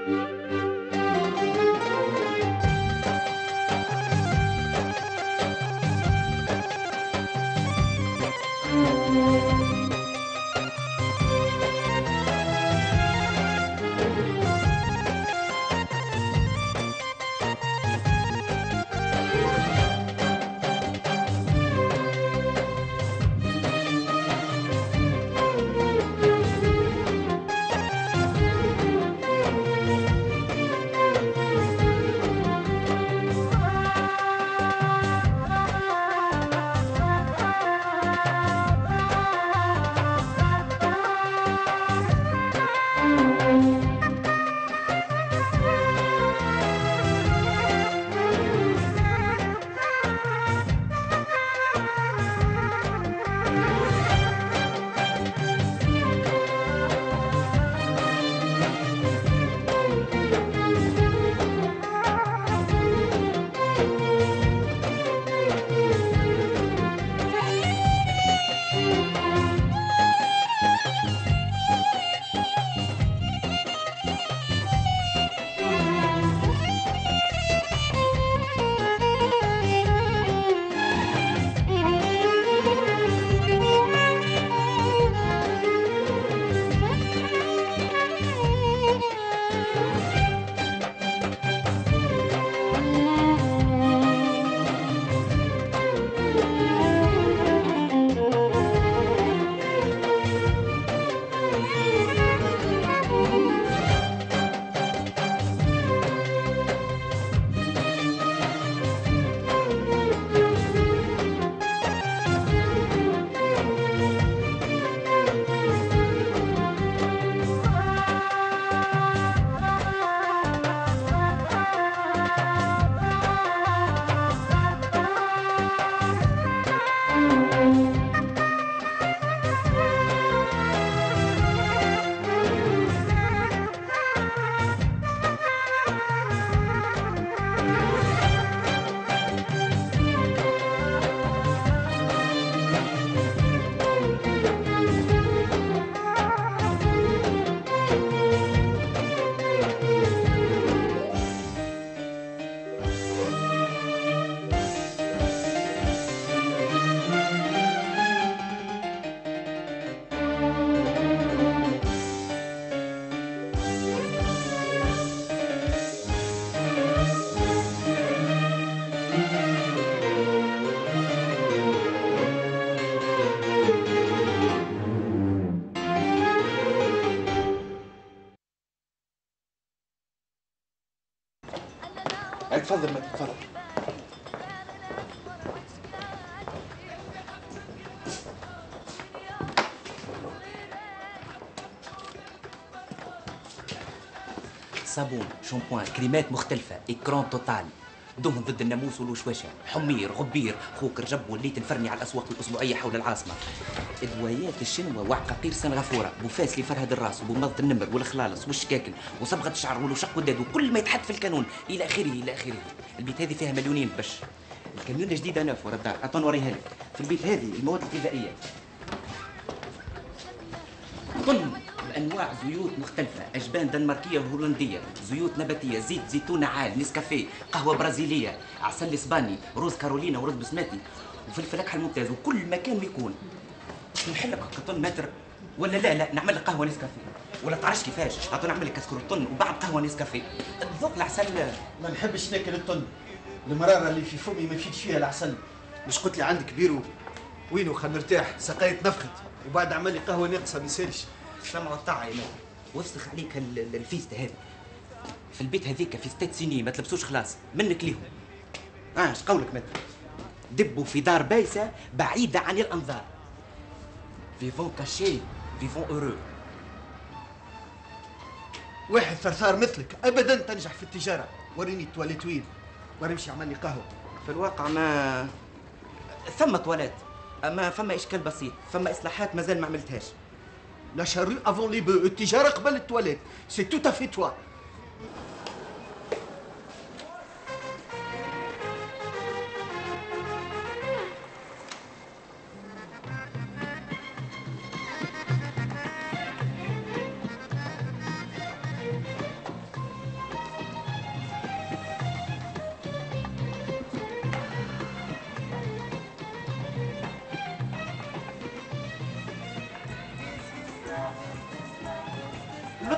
تفضل ما تتفضل. صابون، شامبوان، كريمات مختلفة، إكران توتال، دهن ضد الناموس والوشوشة، حمير، غبير، خوك رجب وليت نفرني على الأسواق الأسبوعية حول العاصمة. أدويات الشنوة وعقاقير سنغافورة، بوفاس لفرهد الراس وبمضة النمر والخلالص والشكاكل وصبغة الشعر والوشق والداد وكل ما يتحط في الكانون إلى آخره إلى آخره. البيت هذه فيها مليونين باش. الكاميون جديدة ناف ورا الدار، أعطوا نوريها لك. في البيت هذه المواد الغذائية. طن بانواع زيوت مختلفه، اجبان دنماركيه وهولنديه، زيوت نباتيه، زيت زيتون عال، نسكافيه، قهوه برازيليه، عسل اسباني، روز كارولينا ورز بسماتي وفلفل اكحل ممتاز. وكل مكان يكون نحلك طن متر ولا لا نعمل لك قهوه نسكافيه ولا تعرفش كيفاش تعطوني نعمل لك كسكر الطن وبعد قهوه نسكافيه. ذوق العسل. ما نحبش ناكل الطن، المراره اللي في فمي ما يفيدش فيها العسل. مش قلت لي عندك بيرو وينو خلينا نرتاح، سقاية نفخت وبعد عمل لي قهوه ناقصه ما يسالش. سمع الطاعه يا وسخ عليك الفيستا هذه. في البيت هذيك في 6 سنين ما تلبسوش خلاص منك ليهم. اش قولك متر؟ دبوا في دار بايسه بعيده عن الانظار. فيفون كاشي فيفون اورو. واحد ثرثار مثلك ابدا تنجح في التجاره. وريني التواليت وين، ونمشي عمل لي قهوه. في الواقع ما ثم تواليت، اما فما اشكال بسيط، فما اصلاحات مازال ما عملتهاش. لا شارو افون لي بو، التجاره قبل التواليت، سي تو افي توا.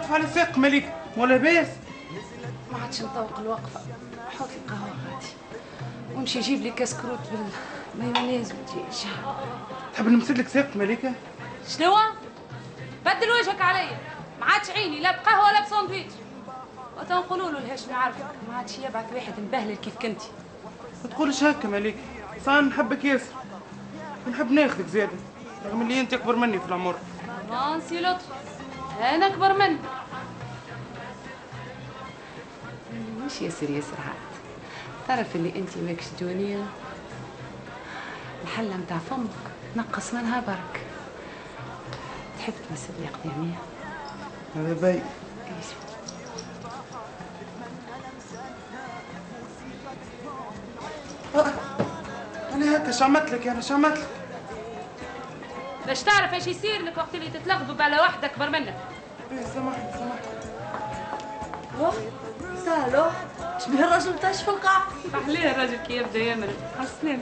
واقف على ساق مليك ولا باس؟ ما عادش نطوق الوقفه، حط القهوه غادي وامشي جيب لي كاس كروت بالمايونيز والدجاج. تحب نمسد لك ساق مليكه؟ شنو؟ بدل وجهك عليا، ما عادش عيني لا بقهوه ولا بساندويتش. وتنقولوا له الهاشم يعرفك، ما عادش يبعث واحد مبهلل كيف كنتي. ما تقولش هكا مليك، صار نحبك ياسر ونحب ناخذك زياده رغم اللي انت اكبر مني في العمر. فرانسي لطفي انا اكبر منك. مش ياسر عاد، تعرف اللي انت ماكش دنيا، الحله متاع فمك نقص منها برك. تحب تمسد لي قدامي؟ هذا باي. انا هكا شمت لك، انا شمت لك باش تعرف ايش يصير لك وقت اللي تتلغبب على واحدة اكبر منك. سامحني. سالو شبيه الراجل بتاع الشفنقة؟ أحليه الراجل كي يبدا يامر. على السلامة.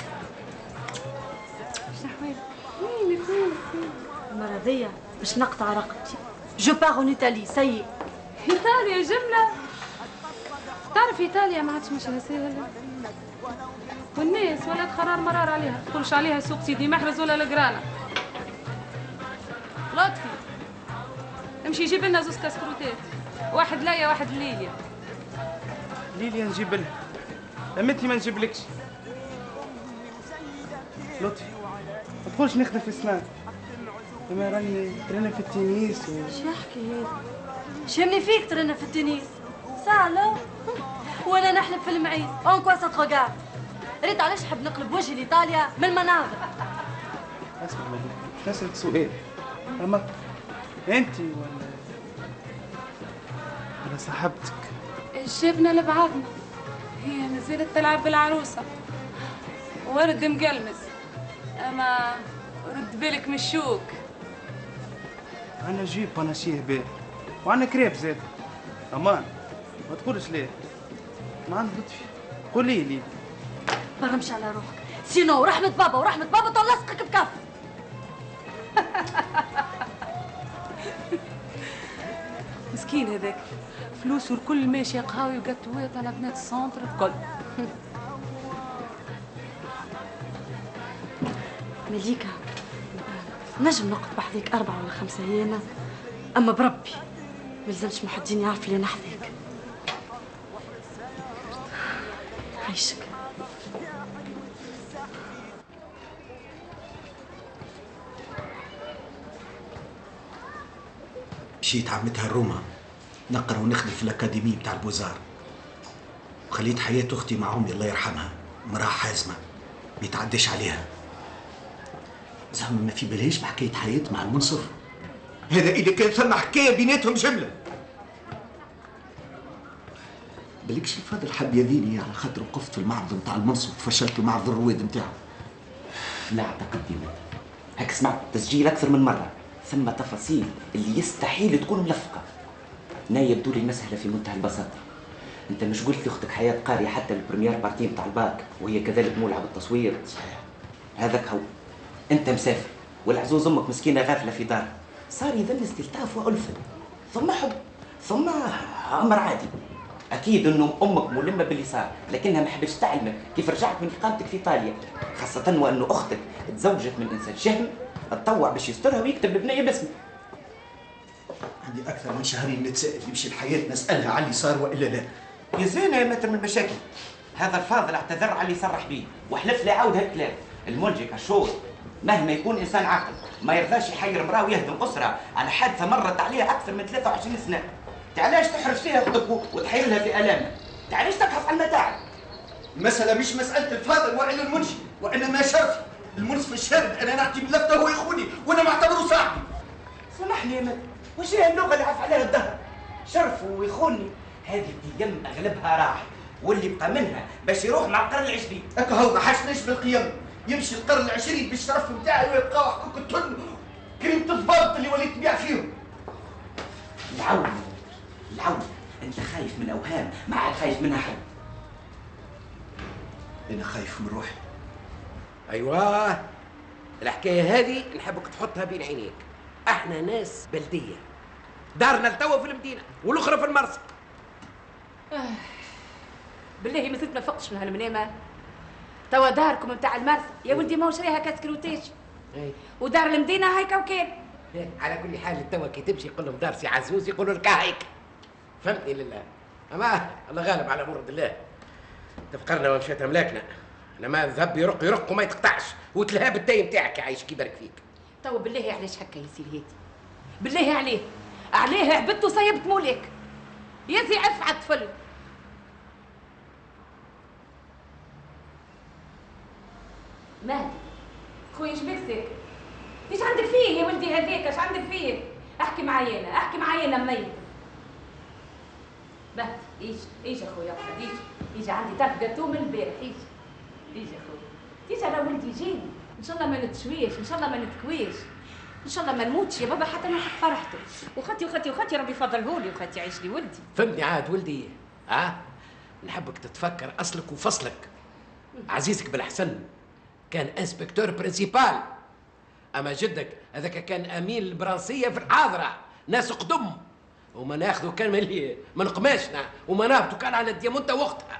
شنو أحوالك؟ وينك المرة ذيا باش نقطع رقبتي. جو باغ اون ايطالي سي. إيطاليا جملة. تعرف إيطاليا ما عادش ماشية ساهلة. والناس ولات قرار مرار عليها، تقولش عليها سوق سيدي محرز ولا القرانة. لطفي امشي جيب لنا زوز كاسكروتات، واحد ليا واحد ليليا. ليليا نجيب لها، لمتي ما نجيبلكش. لطفي ما تقولش نخدم في السنان، اما راني ترينا في التنس شو يحكي هذا؟ شمني فيك ترينا في التنس. سالو وانا نحلب في المعيز اون كوا سا تروغارد. ريت علاش نحب نقلب وجهي لايطاليا من المناظر. اسمع مليك، نسألك سؤال، اما انت ولا صاحبتك؟ جبنا لبعضنا، هي نزلت تلعب بالعروسة ورد مقلمز، اما رد بالك من الشوك. انا جيب انا شيه بيه وانا كريب زاد امان. ما تقولش ليه ما عند لطفي، قولي لي برمش على روحك سينو ورحمة بابا تلصقك بكف. مسكين هذاك، فلوسه الكل ماشي قهاوي وقطوات على بنات السونتر الكل. مليكة نجم نقعد بحذيك 4 ولا 5 أيام، أما بربي ملزمش محدين يعرف لي نحذيك. عيشك. مشيت عمتها الروما نقرا ونخدم في الأكاديمي بتاع البوزار، وخليت حياة أختي مع أمي الله يرحمها، مرأة حازمة ما يتعداش عليها. زعما ما في بالهاش بحكاية حياة مع المنصف؟ هذا إذا كان ثم حكاية بيناتهم جملة. بالكش الفاضل حب يذيني على خاطر وقفت في المعرض نتاع المنصف وفشلت المعرض الرواد نتاعو. لا اعتقد هاك سمعت تسجيل اكثر من مره، ثم تفاصيل اللي يستحيل تكون ملفقه. نايب دوري المسألة في منتهى البساطة. انت مش قلت لاختك حياة قارية حتى البريمير بارتي نتاع الباك وهي كذلك مولعة بالتصوير؟ صحيح. هذاك هو. انت مسافر والعزوز امك مسكينة غافلة في دار، صار يظن استلطاف وألفة، ثم حب، ثم أمر عادي. أكيد إنه أمك ملمة باللي صار، لكنها ما حبتش تعلمك كيف رجعت من إقامتك في إيطاليا، خاصة وأنه أختك تزوجت من إنسان شهم تطوع باش يسترها ويكتب ببنية باسمك. عندي أكثر من شهرين نتسائل يمشي الحياة نسألها على اللي صار وإلا لا. يا زينة يا متر من المشاكل. هذا الفاضل اعتذر على اللي صرح به وحلف لا يعاود هالكلام. الملجي كالشور مهما يكون إنسان عاقل ما يرضاش يحير امرأة ويهدم أسرة على حادثة مرت عليها أكثر من 23 سنة. تعلاش تحرج فيها أختك وتحير لها في آلامها؟ تعلاش تبحث عن متاعب؟ المسألة مش مسألة الفاضل وإلا المنشي وإنما شرفي. المنصف الشارد أنا نعطي بلفته هو يخوني وأنا معتبره صاحبي. سامحني يا مت، وش هي اللغة اللي عف عليها الدهر؟ شرفه ويخوني، هذه القيم أغلبها راح، واللي بقى منها باش يروح مع القرن العشرين. هكا هو ما حاشناش بالقيم، يمشي القرن العشرين بالشرف نتاعي ويبقاو حقوق التن كريمة الضبط اللي وليت نبيع فيهم. العون العون، أنت خايف من أوهام ما عاد خايف منها حد. أنا خايف من روحي. أيوة، الحكاية هذه نحبك تحطها بين عينيك. احنا ناس بلدية، دارنا لتوا في المدينه والاخرى في المرسى. بالله ما زلت ما فقتش من هالمنامه. توا داركم نتاع المرسى يا ولدي ما هو شريها كاسكروتيش. ودار المدينه هيك وكان. على كل حال توا كي تمشي يقول لهم دار سي عزوز يقولوا لك هيك. فهمتني لله. اما الله غالب على مرد الله. تفقرنا ومشات املاكنا. لما ذهب يرق يرق وما يتقطعش وتلهى بالتاي نتاعك يعيش كي يبارك فيك. توا بالله علاش هكا يا سي الهادي؟ بالله عليه عبدت وصيبت مولاك. يزي عف على الطفل. مهدي خويا ايش بك ساكت؟ ايش عندك فيه يا ولدي هذاك؟ ايش عندك فيه؟ احكي معايا انا ميت. مهدي ايش يا خويا احمد ايش عندي طرف جاتو من البارح ايش يا خويا ايش على ولدي جيني ان شاء الله ما نتشويش ان شاء الله ما نتكويش ان شاء الله ما نموتش يا بابا حتى نلحق فرحته وخاتي ربي يفضلهولي وخاتي يعيش لي ولدي. فهمني عاد ولدي نحبك تتفكر اصلك وفصلك. عزيزك بالحسن كان انسبكتور برينسيبال، اما جدك هذاك كان امين البرانسيه في الحاضره، ناس قدم وما ناخذوا كان من قماشنا وما نهبطوا كان على الديامونتا وقتها.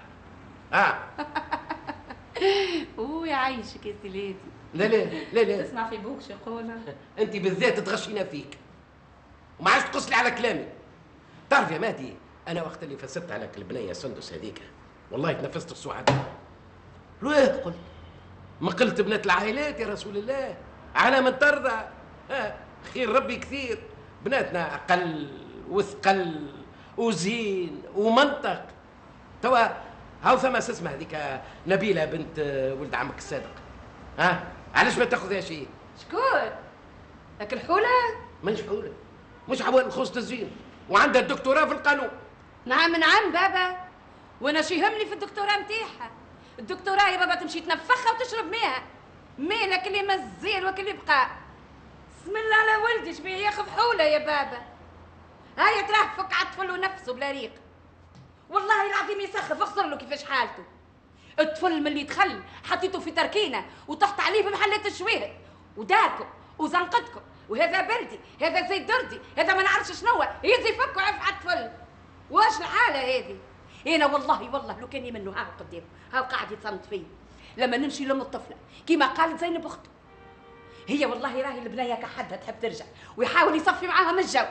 ويعيشك يا سيدي. لا تسمع في بوكش يقولها. انت بالذات تغشينا فيك وما عادش تقص لي على كلامي. تعرف يا مهدي انا وقت اللي فسرت على البنيه سندس هذيك والله تنفست السعداء. ليه قلت ما قلت بنات العائلات يا رسول الله على من ترضى. خير ربي كثير، بناتنا اقل وثقل وزين ومنطق. توا هاو ثم اسمها هذيك نبيله بنت ولد عمك الصادق. علاش ما تاخذها شيء؟ شكون؟ لك الحوله؟ مانيش حوله، مش عوان خص الزين وعندها الدكتوراه في القانون. نعم بابا، وانا شو يهمني في الدكتوراه نتاعها؟ الدكتوراه يا بابا تمشي تنفخها وتشرب ماء لك اللي مزير وك اللي بقى. بسم الله على ولدي شبيه ياخذ حوله يا بابا. هيا تراه فك على الطفل ونفسه بلا ريق. والله العظيم يسخف اخسر له كيفاش حالته. الطفل من اللي دخل حطيته في تركينه وطحت عليه بمحلات الشواهد وداركم وزنقتكم وهذا بلدي هذا زي دردي هذا ما نعرفش شنو يزي فك وعف على الطفل. واش الحاله هذه؟ انا والله لو كان منه هاو قدامه هاو قاعد يتصنت فيا لما نمشي لام الطفله كيما قالت زينب اخته. هي والله راهي البنيه كحدها تحب ترجع ويحاول يصفي معاها من الجو.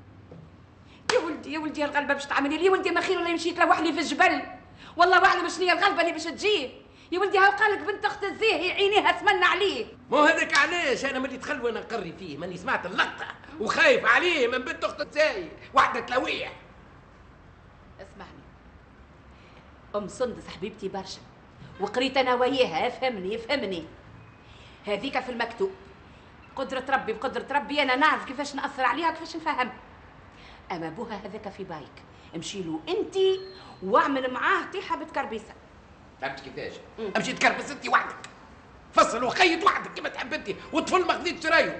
يا ولدي الغلبه باش تعملي لي. يا ولدي ما خير ولا مشيت لوحدي في الجبل والله اعلم شنو هي الغلبه اللي باش تجي. يا ولدي هاو قالك بنت اخت الزاهي عينيها تمنى عليه. مو هذاك علاش انا ملي دخل وانا نقري فيه ماني سمعت اللقطه وخايف عليه من بنت اخت الزاهي وحده تلويح. اسمعني ام سندس حبيبتي برشا وقريت انا وياها. افهمني هذيك في المكتوب بقدرة ربي انا نعرف كيفاش ناثر عليها كيفاش نفهمها. اما ابوها هذاك في بايك امشي له انت واعمل معاه طيحه بتكربيسه. فهمت كيفاش؟ امشي تكربس انت وحدك فصل وخيط وحدك كيما تحب انت وطفل ما خذيتش رايه.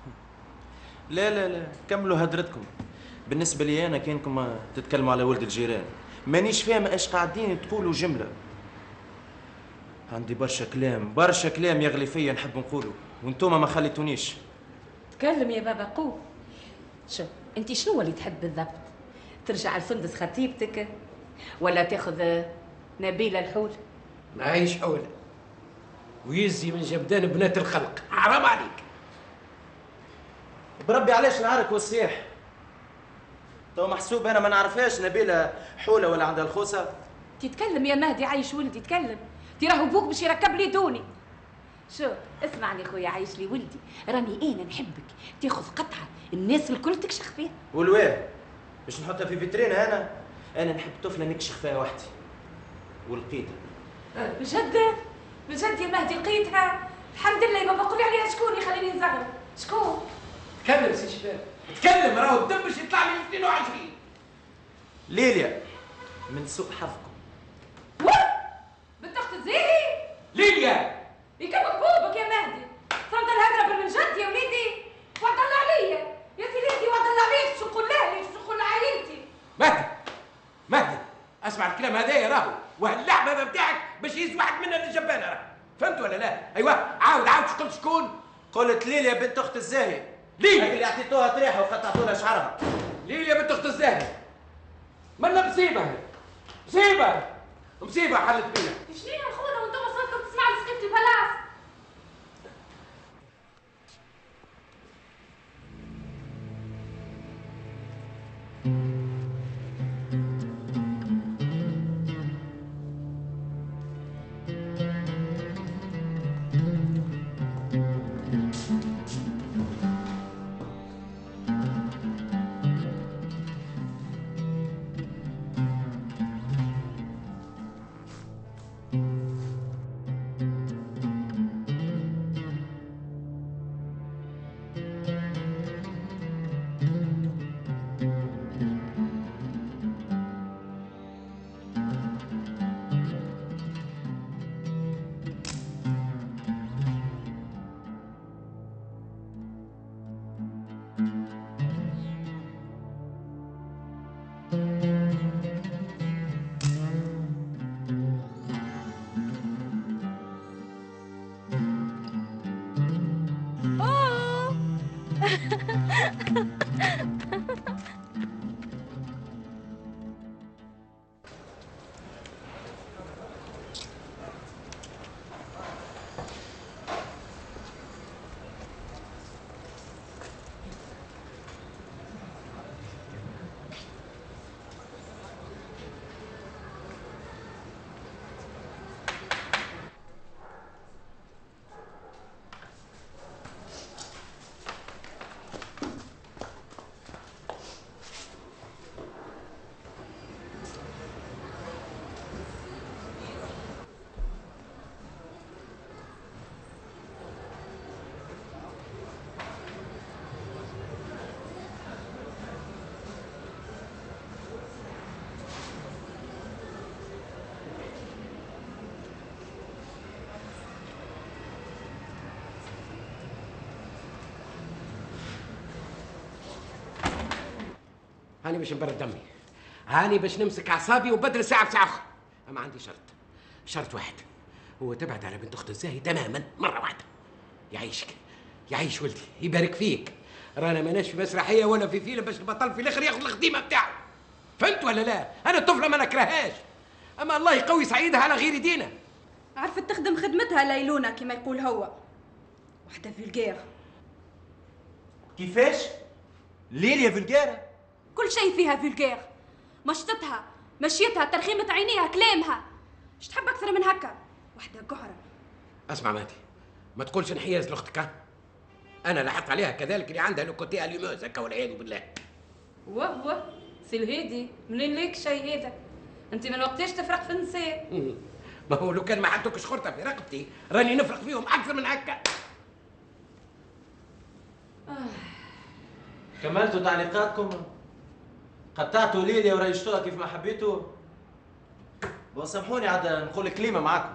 لا كملوا هدرتكم. بالنسبه لي انا كانكم تتكلموا على ولد الجيران مانيش فاهم ايش قاعدين تقولوا جمله. عندي برشا كلام يغلي فيا نحب نقوله وانتوما ما خليتونيش. تكلم يا بابا قول. شوف انت شنو اللي تحب بالضبط؟ ترجع لسندس خطيبتك ولا تاخذ نبيله الحول؟ معيش حوله ويزي من جبدان بنات الخلق حرام عليك. بربي علاش نعارك والصياح؟ تو محسوب انا ما نعرفهاش نبيله حوله ولا عندها الخوسه؟ تتكلم يا مهدي عايش ولدي تكلم. راهو بوك باش يركب لي دوني. شوف اسمعني خويا عايش لي ولدي راني انا نحبك تاخذ قطعه الناس الكل تكشخ فيها. والواه باش نحطها في فيترين؟ انا نحب طفله نكشخ فيها وحدي ولقيتها. بجد يا مهدي لقيتها؟ الحمد لله. ما بقول عليها شكون يخليني نزغر؟ شكون؟ تكلم سي شباب تكلم راهو الدم باش يطلع لي 22. ليليا من سوء حظكم. بنت اخت الزاهي؟ ليليا يكبك بوبك يا مهدي. صمت الهدره بالمنجد يا وليدي. وعد الله عليا يا سيدي وعد الله عليك. شو نقول لها شو نقول لعائلتي؟ مهدي اسمع الكلام هذايا راهو وهاللعبه بتاعك باش يهز واحد منا للجبانه راهو فهمت ولا لا؟ ايوه عاود قلت شكون؟ قلت ليليا بنت اخت الزاهي. ليليا اللي اعطيتوها طريحه وقطعتوا لها شعرها. ليليا بنت اخت الزاهي منا مصيبه، مصيبه حلت بينا. شنو يا خونا وانتم صرتوا تسمعوا لسكيفة البلاص؟ هاني باش نبرد دمي، هاني باش نمسك اعصابي وبدل ساعه بساعه اخرى. اما عندي شرط واحد، هو تبعد على بنت اخت الزاهي تماما مره واحده. يعيشك، يعيش ولدي، يبارك فيك. رانا ماناش في مسرحيه ولا في فيلم باش البطل في الاخر ياخذ الخديمه بتاعه. فهمت ولا لا؟ انا الطفله ما نكرهاش، اما الله يقوي سعيدها على غير دينه. عرفت تخدم خدمتها ليلونا كما يقول هو. وحده فولجير. كيفاش؟ ليليا فولجير؟ كل شيء فيها فولجير. مشطتها، مشيتها، ترخيمة عينيها، كلامها. اش تحب اكثر من هكا؟ وحده قهرة. اسمع ماتي، ما تقولش انحياز لاختك. انا لاحظت عليها كذلك اللي عندها لو كوتي اليوموز هكا والعياذ بالله. واه سي الهادي، منين ليك شيء هذا؟ انت من وقتاش تفرق في النساء؟ ما هو لو كان ما حطوكش خرطه في رقبتي راني نفرق فيهم اكثر من هكا. كملتوا تعليقاتكم؟ قطعتوا ليليا وريشتوها كيف ما حبيتوا؟ سامحوني عاد نقول كلمة معاكم.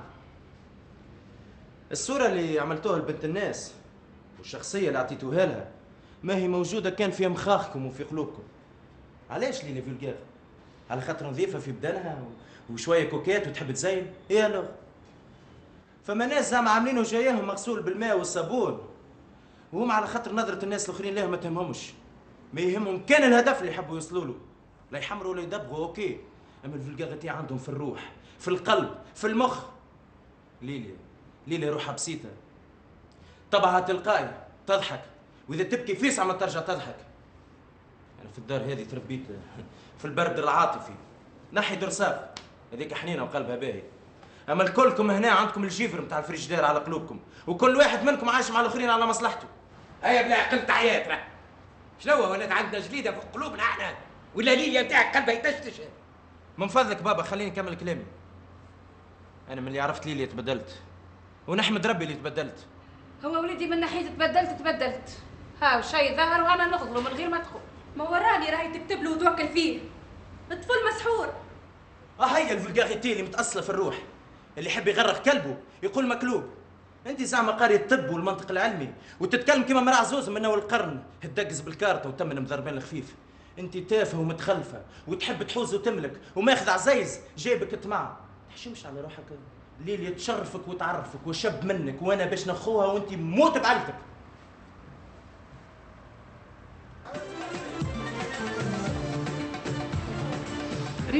الصورة اللي عملتوها لبنت الناس والشخصية اللي عطيتوها لها ما هي موجودة كان في مخاخكم وفي قلوبكم. علاش ليليا فولجير؟ على خاطر نظيفة في بدنها وشوية كوكات وتحب تزين؟ ايه الوغ؟ فما ناس زعما عاملينه جاياهم مغسول بالماء والصابون وهم على خاطر نظرة الناس الآخرين ليه ما تهمهمش. ما يهمهم كان الهدف اللي يحبوا يوصلوا له، لا يحمروا ولا يدبغوا اوكي، اما الفولجاريتي عندهم في الروح، في القلب، في المخ. ليليا روحها بسيطة، طبعها تلقائي، تضحك، واذا تبكي في ساعة ما ترجع تضحك. انا في الدار هذه تربيت في البرد العاطفي، نحي درصاف هذيك حنينة وقلبها باهي. اما الكلكم هنا عندكم الجيفر نتاع الفريجدير على قلوبكم، وكل واحد منكم عايش مع الاخرين على مصلحته. هيا بلا عقل تحيات راه. شنو ولات عندنا جليده في قلوبنا احنا؟ ولا ليليا نتاعك قلبها يتشتش؟ من فضلك بابا خليني نكمل كلامي. انا من اللي عرفت ليليا تبدلت، ونحمد ربي اللي تبدلت. هو وليدي من ناحية تبدلت. ها وشي ظهر وانا نغدره من غير ما تقول. ما وراني راهي تكتب له وتوكل فيه. الطفل مسحور. هيا الفولجاريتي اللي متأصلة في الروح، اللي يحب يغرق كلبه يقول مكلوب. انت زعما قاري الطب والمنطق العلمي وتتكلم كما مرا عزوز من اول القرن، تدقز بالكارطه وتمن مضربين الخفيف. انت تافهه ومتخلفه وتحب تحوز وتملك وماخذ عزيز جايبك طمع. تحشمش على روحك. ليليا تشرفك وتعرفك وشب منك، وانا باش نخوها وانت موت بعيلتك.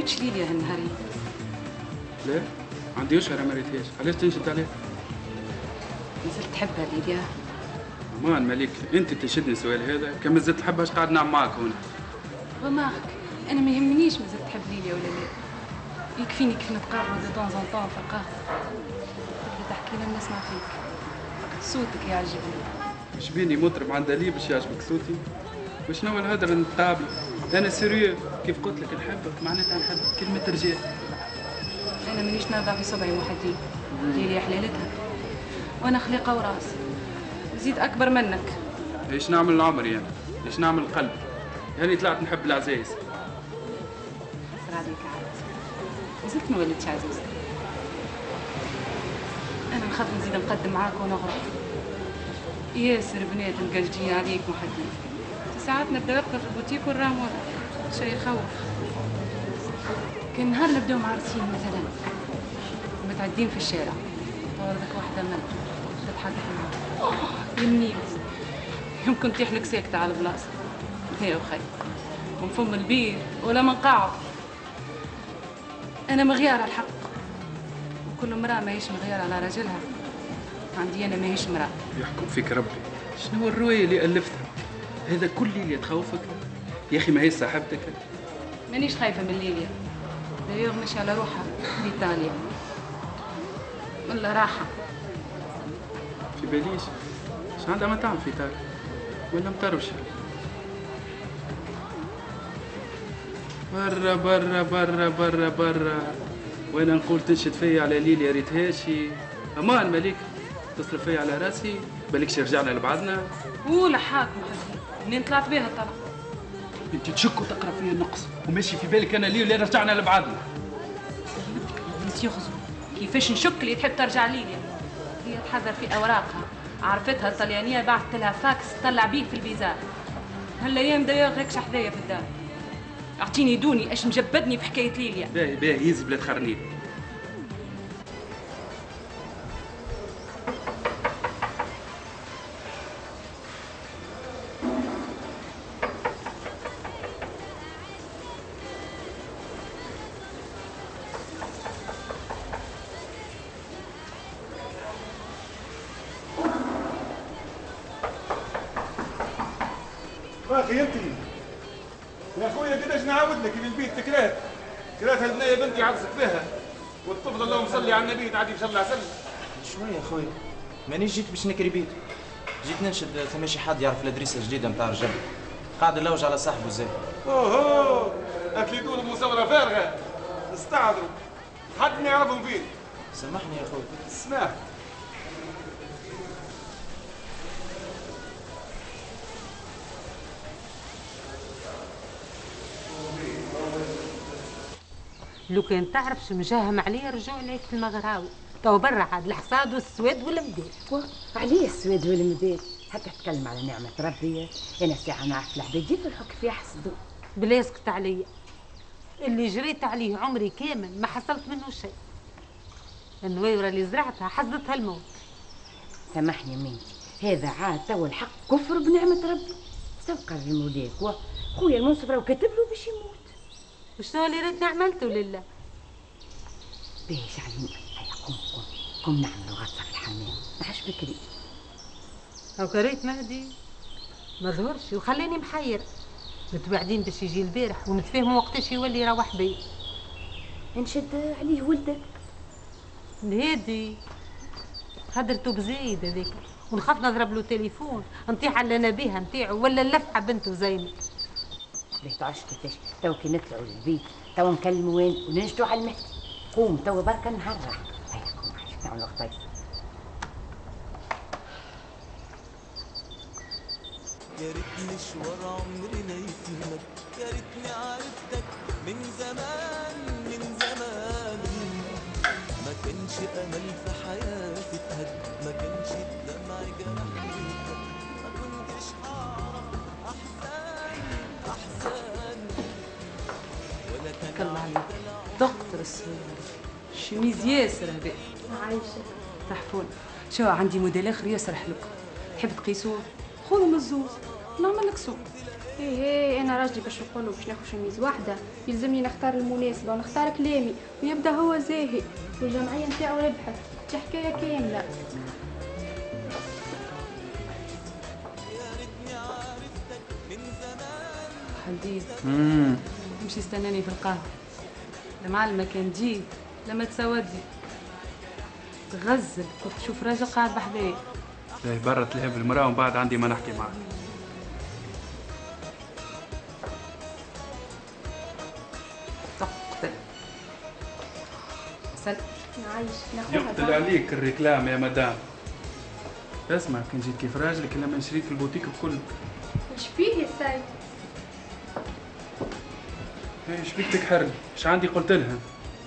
ريتش ليليا هالنهارين. لا ما عنديش ما ريتهاش. علاش تنشد عليها؟ مازلت تحبها ليليا؟ امان مالك انت تنشدني السؤال هذا؟ كان مازلت تحبها اش قاعد نعمل معاك هنا؟ وماك انا ما يهمنيش مازلت تحب ليليا ولا لا، يكفيني كيف نتقابلوا دو طون زون طون في القهوه تبدا تحكي لنا نسمع فيك، صوتك يعجبني. مش بيني مطرب عن دليل باش يعجبك صوتي؟ وشنو الهدرة نتقابل؟ انا سيريو كيف قلت لك نحبك معناتها نحبك كلمة رجال. انا مانيش نرضى في صبعي وحدي، ليليا حلالتها وانا خليقه وراس زيد اكبر منك. ايش نعمل العمر يعني؟ ايش نعمل القلب؟ يعني طلعت نحب العزايز. صر عليك عاد مازلت ما ولدتش عزيزتي. انا نخاف نزيد نقدم معاك ونغرق. ياسر بنات مقلجين عليك محدين، ساعات نبدا نبقى في البوتيك ونراهم شيء يخوف. كان نهار نبداو معرسين مثلا متعدين في الشارع طاردك واحده منهم تضحك معاها يمنيت يمكن تحلك ساكته على البلاصه هي وخي من فم البير ولا من قاعه. انا مغيار الحق وكل امراه ماهيش مغيار على راجلها. عندي انا ماهيش امراه. يحكم فيك ربي. شنو الروايه اللي الفتها؟ هذا كل ليلة تخوفك؟ يا اخي ما هي صاحبتك؟ مانيش خايفه من ليليا، دايوغ ماشي على روحها لإيطاليا ولا راحه. في باليش اش عندها ما تعمل في ايطاليا ولا مطربشه؟ برا برا برا برا برا وانا نقول تنشد فيا على ليليا ريتهاشي. امان مالك تصرف فيا على راسي بالكش رجعنا لبعضنا. ولا حاك محسن منين طلعت بها الطلق؟ انت تشك وتقرا فيا النقص وماشي في بالك انا ليه رجعنا لبعضنا. بنت يخزو كيفاش نشك اللي تحب ترجع ليليا؟ هي تحضر في اوراقها، عرفتها الطليانيه بعثت لها فاكس تطلع بيه في الفيزا. هالايام دايوغ هيك حذايا في الدار. اعطيني دوني اش مجبدني في حكايه ليليا. باهي باهي يزي بلاد خرنيل. اخي انت يا خويا قداش نعاود لك اللي البيت تكرات هالبنيه بنتي عزك بها والطفل اللهم صلي على النبي تعدي ان شاء الله سلم. شويه يا خويا مانيش جيت باش نكري بيت، جيت ننشد ثما شي حد يعرف الادريسه الجديده نتاع الرجل قاعد نلوج على صاحبه زين. اوه اكلي دول مصوره فارغه استعذروا حد ما يعرفهم فين. سامحني يا خويا. اسمع لو كان تعرف شو مجاهم عليه رجعوا لك في المغراوي تو برا عاد الحصاد والسواد والمداد. عليه السواد والمداد حتى تتكلم على نعمة ربي. أنا ساعة نعرف العباد الحك فيها حسدوا. بلا اسكت عليا، اللي جريت عليه عمري كامل ما حصلت منه شيء. النويرة اللي زرعتها حزتها الموت. سامحني يا مينتي هذا عاد تو الحق كفر بنعمة ربي. تبقى الموديك خويا المنصف راهو كاتب له باش يموت. وشنو اللي ريتني عملته لله؟ باهي شعلين هيا قم نعملوا غطسة في الحمام نعش بكري. هاو كريت مهدي ما ظهرش وخلاني محير. متوعدين باش يجي البارح ونتفاهموا وقتاش يولي يروح بي. نشد عليه ولدك الهادي هدرته بزايد هذاك ونخاف نضرب له تليفون نطيح على نبيها نتاعو ولا نلفحه بنته زينب. ليه تعرفش كيفاش تو كي نطلعوا للبيت تو نكلموا وين وننشدوا على المهدي. قوم تو بركة نهار راح. هيا قوم عشان نعملوا غطايس. يا ريت مشوار عمرنا يتمد، يا ريتني عرفتك من زمان من زمان. ما كانش امل في حياتي اتهد، ما كانش الدمع جرحني ما كنتش هعرف احزان ولا كان عليك دكتور السويد شميز ياسر هذا. عايشه تحفون شو عندي موديل اخر ياسر حلو تحب تقيسوه؟ خذوا من الزوز نعمل لك سوق. ايه انا راجلي باش نقولوا باش ناخذ شميز واحده يلزمني نختار المناسبه ونختار كلامي ويبدا هو زاهي والجمعيه نتاعو ربحت دي حكايه كامله. حديد مشي استناني في القهوه. المعلمه كان تجي لما تسودي تغزل كنت تشوف راجل قاعد بحذايا. باهي برا تلهب المراه ومن بعد عندي ما نحكي معك. تقتل سل نعيش ناخذها. يقتل عليك الريكلام يا مدام. اسمع كان جيت كيف راجلك لما شريت في البوتيك الكل. ايش فيه يا سيد؟ ايش بيك تكحرني؟ ايش عندي قلت لها؟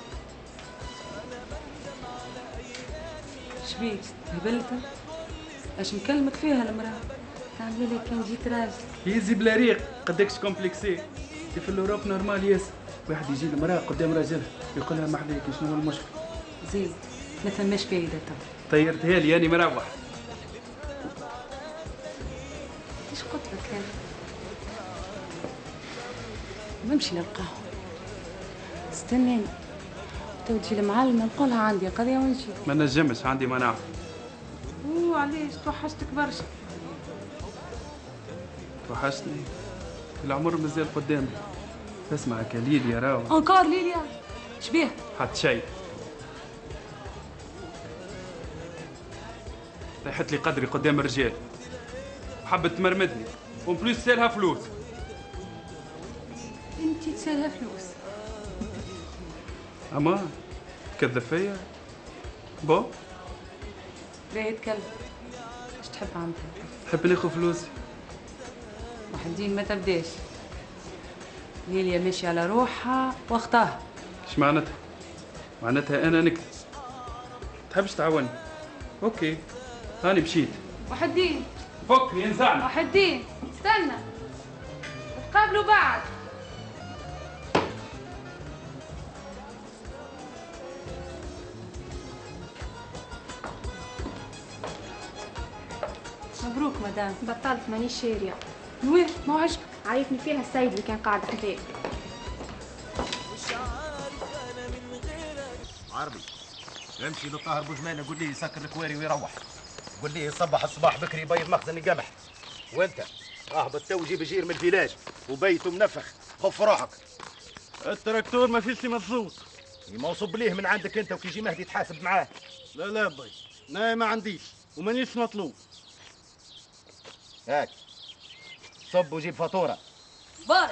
ايش بيك؟ هبلتها؟ اش مكلمك فيها المراه؟ تعملي لك كان جيت راجل. يزي بلا ريق قدكش كومبلكسي. في الأوروب نورمال ياسر. واحد يجي المرأة قدام راجلها يقول لها محليك شنو هو المشكل؟ زين ما ثماش فايدة تو. طيرتها لي أنا مروح. ايش قلت لك أنا؟ نمشي للقهوة. استناني. تو تجي المعلمة نقولها عندي قضية ونجي. ما نجمش عندي مناعة. علاش توحشتك برشا. توحشتني. العمر مازال قدامي. اسمع كليليا راهو. انكور ليليا. شبيه؟ حتى شيء. طيحت لي قدري قدام الرجال. حبت تمرمدني. ومبليس تسالها فلوس. انتي تسالها فلوس. أما تكذب فيا؟ بو؟ باهي تكلم. اش تحب عندها؟ تحب ناخذ فلوسي. وحدين ما تبداش. ليليا ماشية على روحها واختها. ايش معناتها؟ معناتها أنا نكذب. تحبش تعاوني؟ أوكي. هاني مشيت. وحدين. فك ينزعنا. وحدين استنى. تقابلوا بعد. مبروك مدام. بطلت مانيش شاريه. وين؟ ما عجبك؟ عارفني فيها السيد اللي كان قاعد حذايا. عربي امشي للطاهر بوزمانه قول لي يسكر الكواري ويروح. قول لي يصبح الصباح بكري يبيض مخزن القمح. وانت اهبط تو جيب جير من الفيلاج وبيته منفخ. خف روحك. التراكتور ما فيش لي مضبوط. موصوب ليه من عندك انت وكي يجي مهدي تحاسب معاه. لا بي انا ما عنديش ومانيش مطلوب. هاك صب وجيب فاتوره. بارك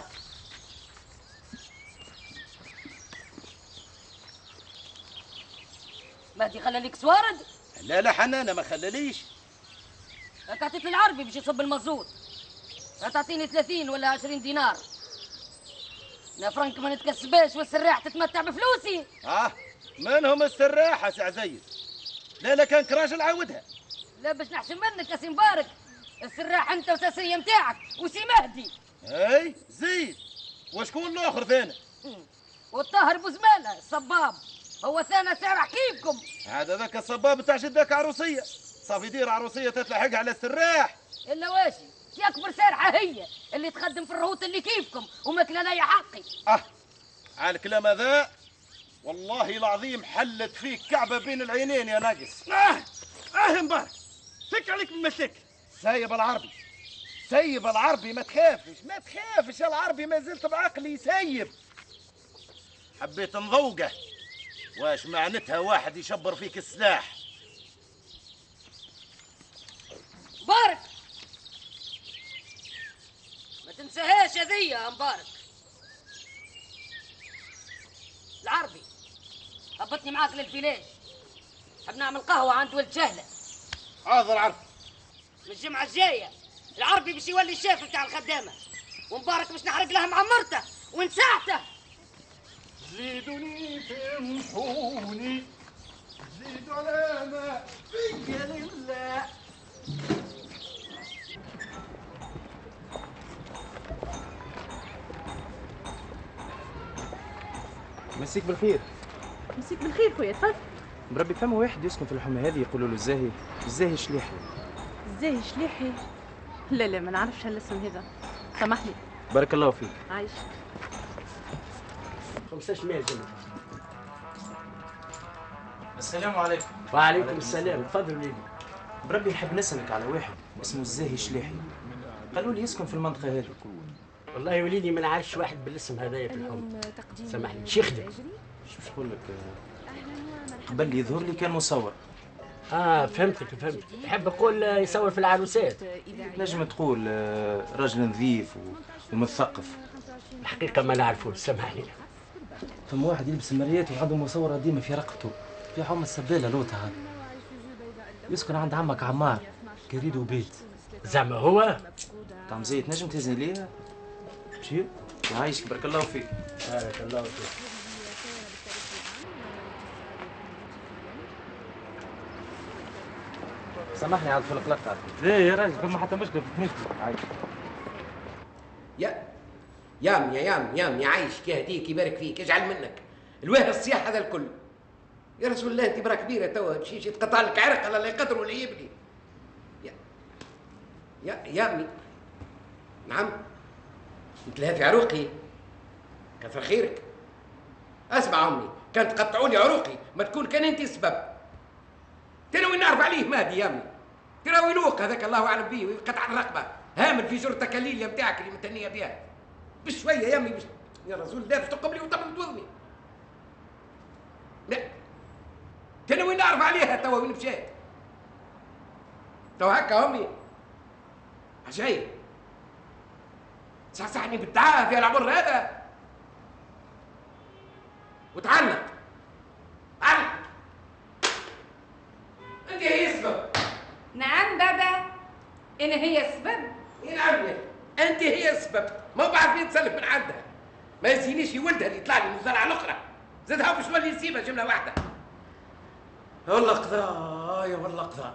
مهدي خلى لك سوارد؟ لا حنانه ما خلاليش. انت عطيت العربي باش يصب المزود. لا تعطيني 30 ولا 20 دينار. انا فرنك ما نتكسباش والسراح تتمتع بفلوسي. منهم السراحه سي عزيز. لا كانك راجل عاودها. لا باش نحشم منك يا سي مبارك. السراح انت وساسيه متاعك وسي مهدي. اي زيد. وشكون الاخر ثاني؟ والطاهر بوزماله الصباب. هو ثاني سارح كيفكم. هذا ذاك الصباب تاع جدك عروسيه. صافي دير عروسيه تتلحق على السراح. الا واشي كي اكبر سارحه هي اللي تخدم في الرهوط اللي كيفكم وماكله لي حقي. على الكلام هذا والله العظيم حلت فيك كعبه بين العينين يا ناقص. مبارك فك عليك من مشاكل. سايب العربي ما تخافش العربي ما زلت بعقلي سايب. حبيت نذوقه واش معناتها واحد يشبر فيك السلاح. مبارك ما تنساهاش هذيا يا مبارك. العربي هبطني معاك للفيلاج. حب نعمل قهوه عند ولد جهله. حاضر العربي. من الجمعه الجايه العربي باش يولي الشاف بتاع الخدامه. ومبارك باش نحرق لها معمرته ونساعته. زيدوني تمحوني زيدوا على ما فيا لله. مسيك بالخير. مسيك بالخير خويا تفضل. مربي فما واحد يسكن في الحومه هذه يقولوا له الزاهي شليحي. الزاهي شليحي؟ لا ما نعرفش هالاسم هذا. سامحني بارك الله فيك. عايش. 500 جنيه. السلام عليكم. وعليكم السلام، تفضل وليدي. بربي نحب نسألك على واحد اسمه الزاهي شلاحي، قالوا لي يسكن في المنطقة هذه. والله يا وليدي ما نعرفش واحد بالاسم هذايا في الحوم. سامحني، مش يخدم. شوف نقول لك، قبل لي يظهر لي كان مصور. فهمتك. تحب تقول يصور في العروسات؟ نجم تقول راجل نظيف ومثقف. الحقيقة ما نعرفوش، سامحني. ثم واحد يلبس المرايات وعنده مصورة ديما في رقبته، في حوم السبالة لوطة هذا. يسكن عند عمك عمار، كريد وبيت. زعما هو؟ طعم زيت نجم تهزني ليها؟ مشي؟ يعيشك، بارك الله فيك. بارك الله فيك. سامحني على الفلق لك. ليه يا راجل فما حتى مشكله في مشكله. عايش. يا عايشك يهديك يبارك فيك يجعل منك الوهر الصياح هذا الكل. يا رسول الله انت برا كبيره توا تمشيش يتقطع لك عرق الله لا يقدر ولا يبني. يا امي. نعم انت لها في عروقي كثر خيرك. اسمع امي، كان تقطعوا لي عروقي ما تكون كان انت السبب. ترى وين نعرف عليه مادي يا امي، ترى ويلوق هذاك الله اعلم به ويقطع الرقبه هامل في جرتك الليله نتاعك اللي متنيه بها. بشويه يا امي يا رسول الله باش تقبلي وتمد وضمي. لا ترى وين نعرف عليها توا وين مشات. توا هكا امي عجيب صحصحني بالدعاء في العمر هذا وتعلق. انت هي السبب. نعم بابا، انا هي السبب. نعم انت هي السبب، ما بعرف يتسلف من عندها. ما يزينيش يولدها اللي يطلع لي من الزرعه الاخرى، زادها مش ولي يسيبها جمله واحده. والله قضاء يا والله قضاء.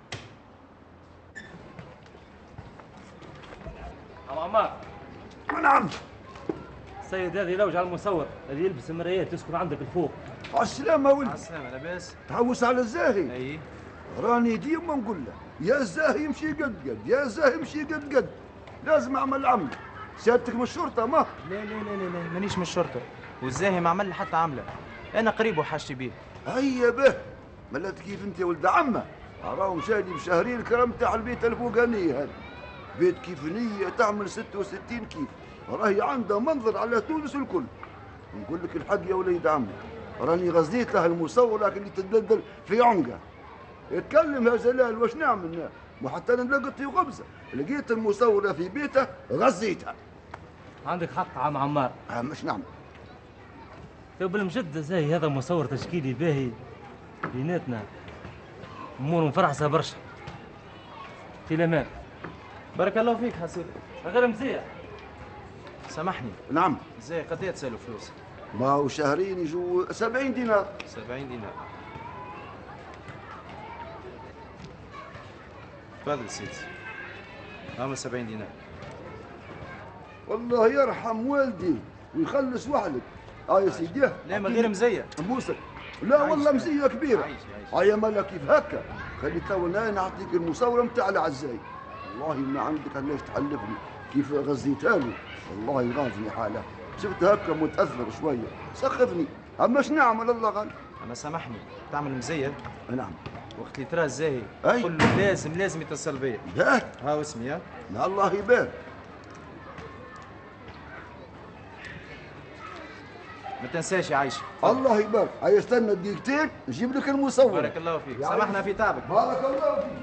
عمار. نعم. السيد هذا يلوج على المصور اللي يلبس المرايات يسكن عندك الفوق. على السلامة يا ولدي. على السلامة، لاباس؟ تحوس على الزاهي. اي. راني ديما نقول له يا الزاهي يمشي قد يا الزاهي يمشي قد لازم اعمل عمل. سيادتك من الشرطة ما؟ لا مانيش من الشرطة، والزاهي ما عمل لي حتى عملة. أنا قريب وحاجتي بيه. هيا به، ملات كيف أنت يا ولد عمه؟ راهو مشى لي بشهرين الكرم تاع البيت الفوقاني هذا. بيت كيفنية تعمل 66 كيف، راهي عندها منظر على تونس الكل. نقول لك الحق يا وليد عمي، راني غزيت له المصورة اللي تتبدل في عنقه. اتكلم يا جلال واش نعمل؟ وحتى انا لقيت في غبزه، لقيت المصوره في بيته غزيتها. عندك حق عم عمار. مش نعمل. تو بالمجد زي هذا مصور تشكيلي باهي بيناتنا، امور مفرحسه برشا. في الامان. بارك الله فيك حسيت. غير مزيان. سامحني. نعم. زي قد ايه تسالوا فلوس؟ ما هو شهرين يجوا 70 دينار. 70 دينار. تفضل سيدي. هما 70 دينار. والله يرحم والدي ويخلص وحدك. يا سيدي. لا ما غير مزيه. بوسك. لا والله مزيه كبيره. هيا مالا كيف هكا؟ خلي تو انا نعطيك المصوره نتاع العزاي. والله ما عندك علاش تحلفني كيف غزيتها له. والله يغاظني حاله. شفت هكا متاثر شويه، سخفني. اما اش نعمل الله غالب. اما سامحني، تعمل مزيه؟ نعم. وقت اللي تراه الزاهي قول له لازم يتصل بيا. ها اسمي ها؟ الله يبارك. ما تنساش يا عايشه. الله يبارك. هيا استنى دقيقتين نجيب لك المصور. بارك الله فيك، سامحنا في تعبك. بارك الله فيك.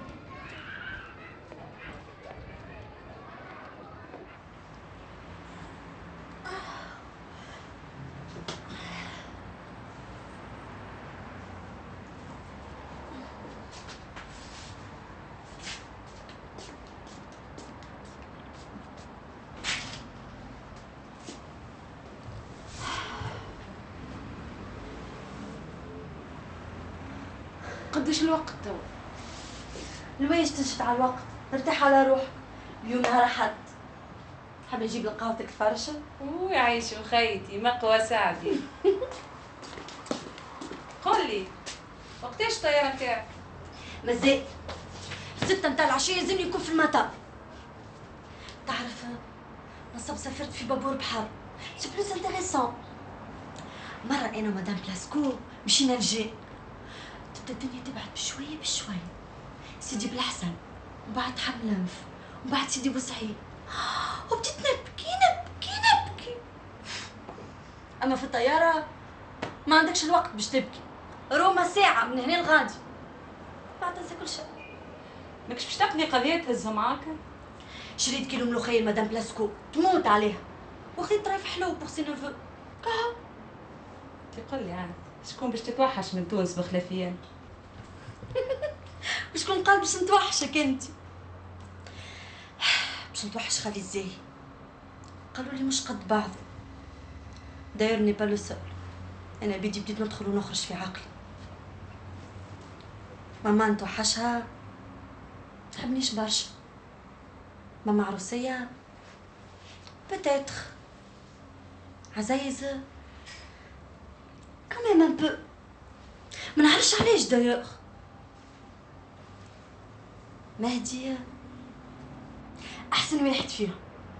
قديش الوقت تو؟ لويش تنشف على الوقت؟ ارتاح على روحك. اليوم نهار أحد. حابة نجيب لك قهوتك الفرشة؟ يعيش مخيتي مقوى سعدي. قول لي وقتاش الطيارة نتاعك؟ مازال 6 متاع العشية لازمني يكون في المطار. تعرف نصب سافرت في بابور بحر، سي بلوس انتريسون. مرة أنا ومدام بلاسكو مشينا لجي، تبدا الدنيا تبعد بشوية بشوية. سيدي بالحسن، وبعد حمل أنف، وبعد سيدي بوسعيد، وبديت نبكي نبكي نبكي. أما في الطيارة ما عندكش الوقت باش تبكي، روما ساعة من هنا لغادي، بعد تنسى كل شيء. ماكش باش تقني قضية تهزها معاك؟ شريت كيلو ملوخية لمدام بلاسكو تموت عليها، وخذيت طريف حلو بور سي نوفو. كهو تقول لي عاد شكون باش تتوحش من تونس بخلافيان؟ وشكون قال باش نتوحشك انت؟ باش نتوحش خالي الزاهي، قالوا لي مش قد بعض. داير ني با لو سول، انا بيدي بديت ندخل ونخرج في عقلي. ماما نتوحشها تحبنيش برشا، ماما عروسية بتاتر، عزايز كمان ان بو، ما نعرفش علاش دايوغ. مهدي احسن واحد فيهم،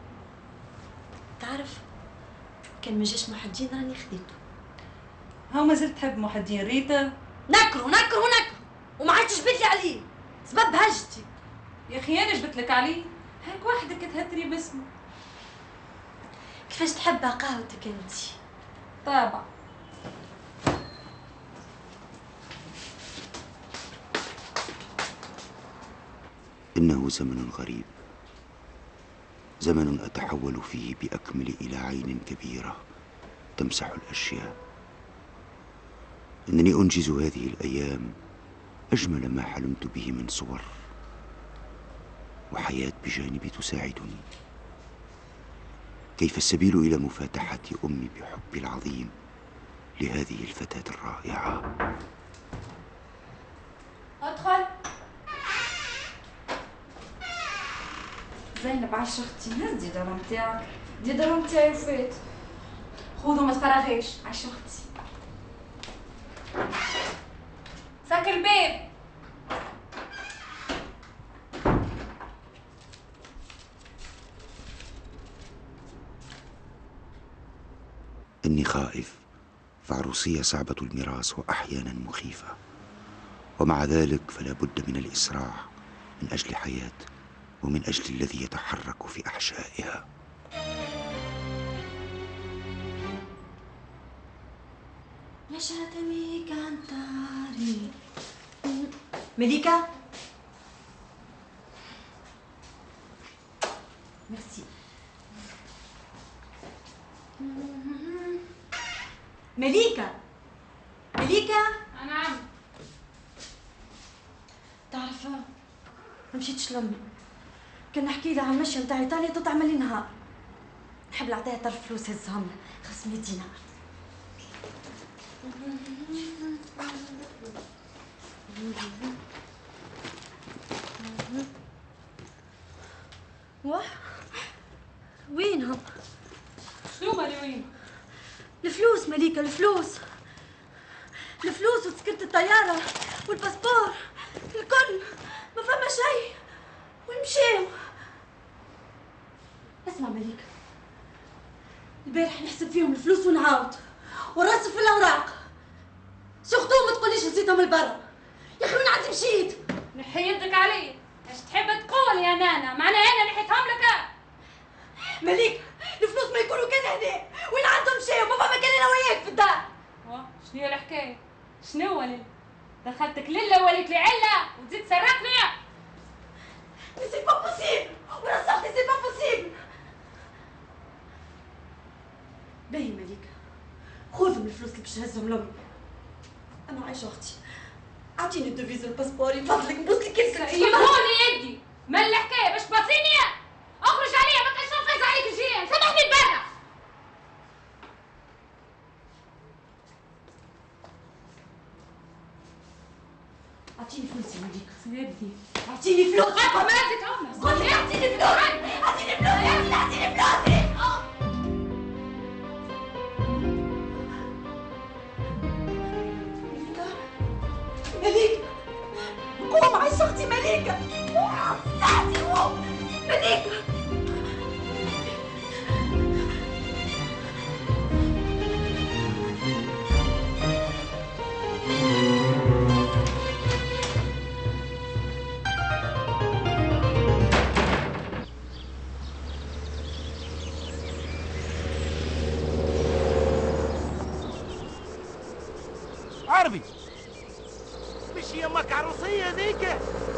تعرف كان ما جاش محدين راني خديته. هاو مازلت تحب محدين ريتا؟ نكرو نكرو نكرو، وما عادش جبت لي عليه سبب هجتي. يا اخي انا جبت لك عليه، هاك وحدك تهتري باسمه. كيفاش تحبها قهوتك انت؟ طابع. إنه زمن غريب، زمن أتحول فيه بأكمل إلى عين كبيرة تمسح الأشياء. إنني أنجز هذه الأيام أجمل ما حلمت به من صور، وحياة بجانبي تساعدني. كيف السبيل إلى مفاتحة أمي بحبي العظيم لهذه الفتاة الرائعة؟ ادخل. زينب عايشة اختي، هز الديدارة متاعك، الديدارة متاعي وفات. خذوا ما تفرغيش، عايشة اختي. سكر الباب. إني خائف، فعروسية صعبة المراس وأحيانا مخيفة، ومع ذلك فلا بد من الإسراع من أجل حياة ومن أجل الذي يتحرك في أحشائها. نشاتمي كانتاري مليكة. ميرسي. مليكة مليكة. نعم. تعرف ما مشيتش لامي، كان نحكي لها على المشي نتاع ايطاليا تطعم لي نهار، نحب نعطيها طرف فلوس هزهم لها 500 دينار. واه وينهم؟ شنو هما اللي وين؟ الفلوس مليكة، الفلوس وتذكرة الطيارة والباسبور الكل، ما فما شيء. وين مشاو؟ اسمع مليكة، البارح نحسب فيهم الفلوس ونعاود ونرسم في الأوراق. سورتو ما تقوليش نسيتهم لبرا. يا أخي وين عاد مشيت؟ نحي يدك علي، اش تحب تقول يا نانا؟ معناها انا نحيتهم لك؟ مليكة الفلوس ما يكونوا كان هنا، وين عندهم مشاو؟ ما فما كان انا وياك في الدار. شنو هي الحكايه؟ شنو ولي؟ دخلتك لله وليت لي عله وتزيد تسرقني؟ سي با بوسيبل، ورصحتي سي با بوسيبل. باهي مليكة، خذهم الفلوس اللي باش تهزهم لامي. انا عايشة اختي، اعطيني الدوفيز والباسبوري فضلك، نبوس لك يدك. يبغوني يدي، ما الحكايه باش تباصيني؟ اخرج عليا، ما تقدرش نفز عليك الجيران، سامحني برا. اعطيني فلوس يا مليكة. سيدي اعطيني فلوس. ما زدت قولي اعطيني فلوس. اعطيني فلوس. اعطيني فلوسي. مليكة قوم، عايشة اختي مليكة. ساعتي قوم مليكة. عربي مش يمك عروسيه ذيك؟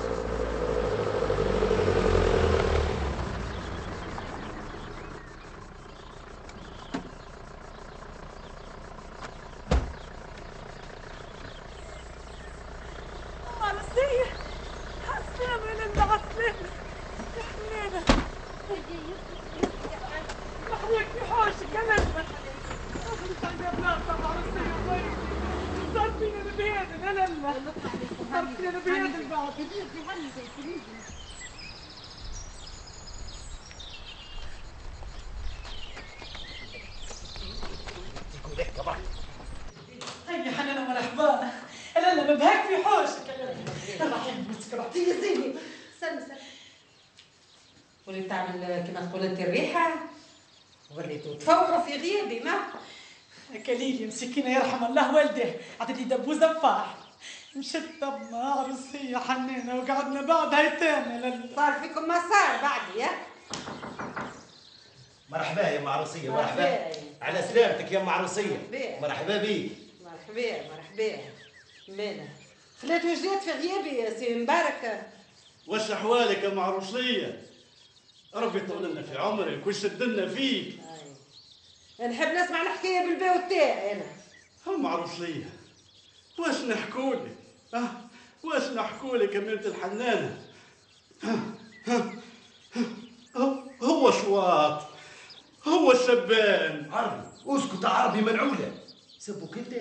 هيا حنانة مرحبا. لا لا ما بهاك في حوشك. رحيم مسك رحتي يا زيني. استنى وليت تعمل كما تقول انت الريحة وليتوا تفوحوا في غيابي ما كليلي مسكينة يرحم الله والده عطيتني دبوس دفاح مشت مع عروسية حنانة وقعدنا بعدها يتامى. صار فيكم ما صار بعدي يا مرحبا يا ام عروسيه. مرحبا على سلامتك يا ام عروسيه. مرحبا بيك. مرحبا مالا خليت وجدات في غيابي يا سي مبارك. وش احوالك يا ام عروسيه؟ ربي يطول لنا في عمرك ويشد لنا فيك. نحب نسمع الحكايه بالبيوت تاعي انا. ام عروسيه واش نحكولك؟ واش نحكولك يا بنت الحنانه؟ هو شواط، هو الشبان. عربي اسكت عربي منعوله. سبوك انت،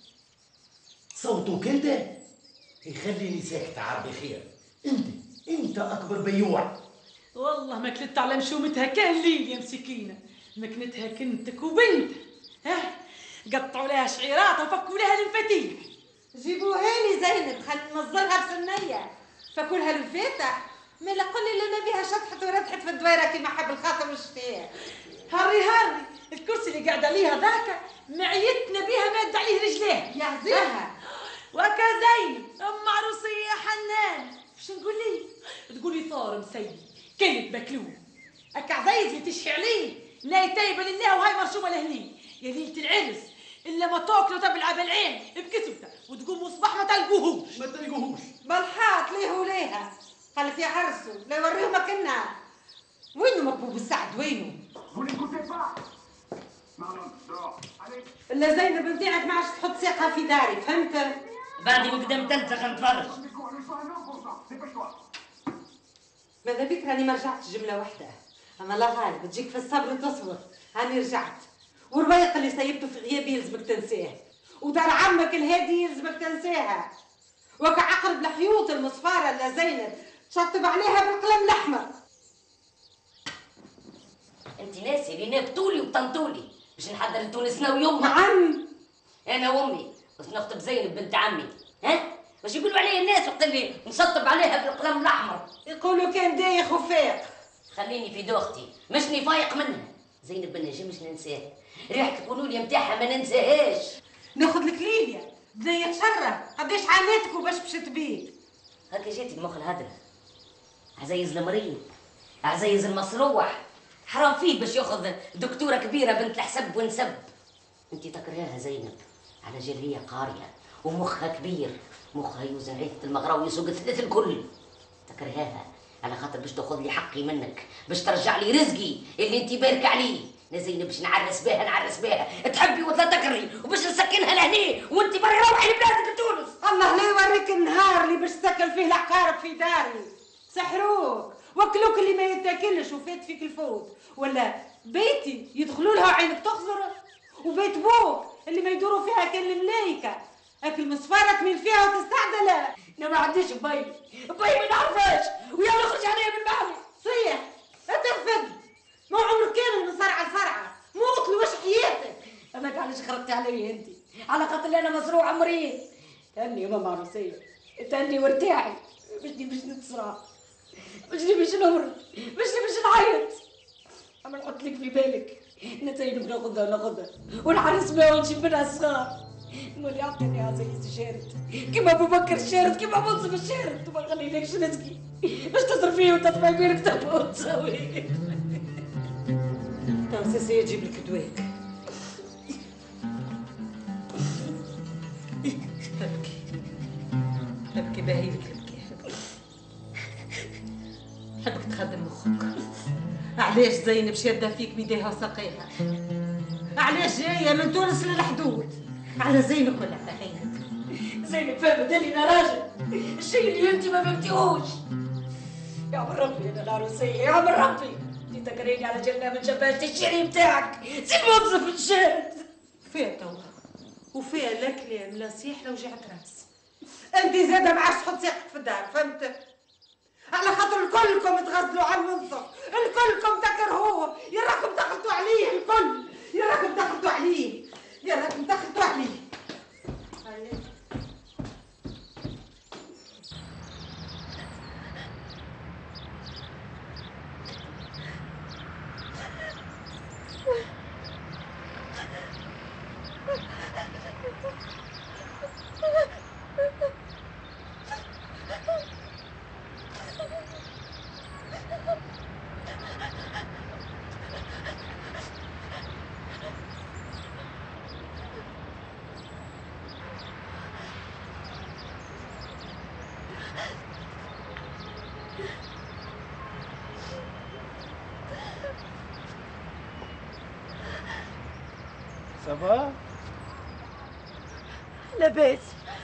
صوتك انت، يخليني ساكت عربي خير. انت اكبر بيوع. والله ما كلت على مشومتها كان ليل يا مسكينه، مكنتها كنتك وبنتها. قطعوا لها شعيرات وفكوا لها المفاتيح. جيبوها لي زينب خلي ننظرها بسنيه. فكوا لها المفاتح. مالا قل لي لنا بها شطحت وردحت في الدويره كيما حب الخاطر والشتاء. هري الكرسي اللي قاعده عليها ذاك معيتنا بها ماد عليه رجليه يهزيها. وكزين ام عروسيه حنان باش نقول لي؟ تقولي صار مسيد كلب مكلوب هكا عزيز اللي تشحي عليه لا تايبه لله وهاي مرشومه لهني يا ليله العرس الا ما تاكلوا تبلع بالعين بكسوته وتقوموا صباح ما تلقوهوش بالحاط ليه وليها خلي في عرسه لا يوريه مكاننا. وينه مكبوب السعد وينه؟ الا زينب نتاعك ما عادش تحط ساقها في داري فهمت؟ بعدي مقدام تلتخ نتفرج. ماذا بك راني ما رجعتش جمله واحده. اما لا غالب تجيك في الصبر تصبر. هاني رجعت والروايق اللي سيبته في غيابي يلزمك تنساه ودار عمك الهادي يلزمك تنساها وكعقرب الحيوط المصفاره اللي زينب تشطب عليها بالقلم الاحمر. انت ناسي اللي نبتولي وطنطولي باش نحضر لتونسنا ويومها. نعم انا وامي باش نخطب زينب بنت عمي. باش يقولوا عليا الناس وقت اللي نشطب عليها بالقلم الاحمر يقولوا كان دايخ وفايق. خليني في دوختي مشني فايق منها. زينب ما نجمش ننساها، ريحة الكنوليا نتاعها ما ننساهاش. ناخذ لك ليليا بنية شرة قداش عانيتك وباش بشت بيك. هكا جيتي المخ الهدرة. عزيز المريض، عزيز المصروح، حرام فيه باش ياخذ دكتورة كبيرة بنت الحسب ونسب. انت تكرهاها زينب على جرية قارية ومخها كبير، مخها يوزن عيثة المغراوي ويسوق الثلاث الكل. تكرهاها على خاطر باش تاخذ لي حقي منك، باش ترجع لي رزقي اللي انت بارك عليه. يا زينب باش نعرس بها تحبي ولا تكرهي وباش نسكنها لهني وانت برا روحي لبلادك لتونس. الله لا يوريك النهار اللي باش تسكن فيه العقارب في داري. سحروك وكلوك اللي ما يتاكلش وفات فيك الفوت. ولا بيتي يدخلوا لها عينك تخزر وبيت بوك اللي ما يدوروا فيها كان الملايكه. اكل مصفاره تميل فيها وتستعدل. انا ما عنديش باي ما نعرفهاش ويلا نخرج عليا من بعضي. صيح اتنفذ ما عمرك كامل من صرعه لصرعه موت له واش حياتك. انا علاش خرجتي علي انت؟ على خاطر انا مزروعه مريض. تاني يا ماما عروسيه تاني وارتاحي باش نتصرع باش نمرض باش نعيط. اما نحط لك في بالك انا زينب ناخذها ونحرس بها ونجيب منها الصغار. مولي يعطيني عزيز الشارد كيما ابو بكر الشارد كيما منصف الشارد وما نخليلكش رزقي باش تصرفيه وتطفي بينك تبقى وتسوي. تو سيسي يجيب لك دواك. ابكي باهي لك ابكي. حبك تخدم مخك. علاش زينب شاده فيك بيديها وساقيها؟ علاش جايه من تونس للحدود؟ على زينب ولا على غيرك؟ زينب فهمت اني انا راجل، الشيء اللي انت ما فهمتيهوش. يا عم ربي انا العروسيه، يا عم ربي انت تكرهني على جنة من جبهة الشيري بتاعك، سيب موظف الشارد. فيها توا وفيها لا كلام لا صيح لا وجعت راس. انت زاده ما عادش تحط ساقك في الدار، فهمت؟ على خاطر الكلكم تغزلوا على المنصف، الكلكم تكرهوه، يا راكم تخلطوا عليه الكل، يا راكم تخلطوا عليه، يا راكم تخلطوا عليه. صباح لاباس.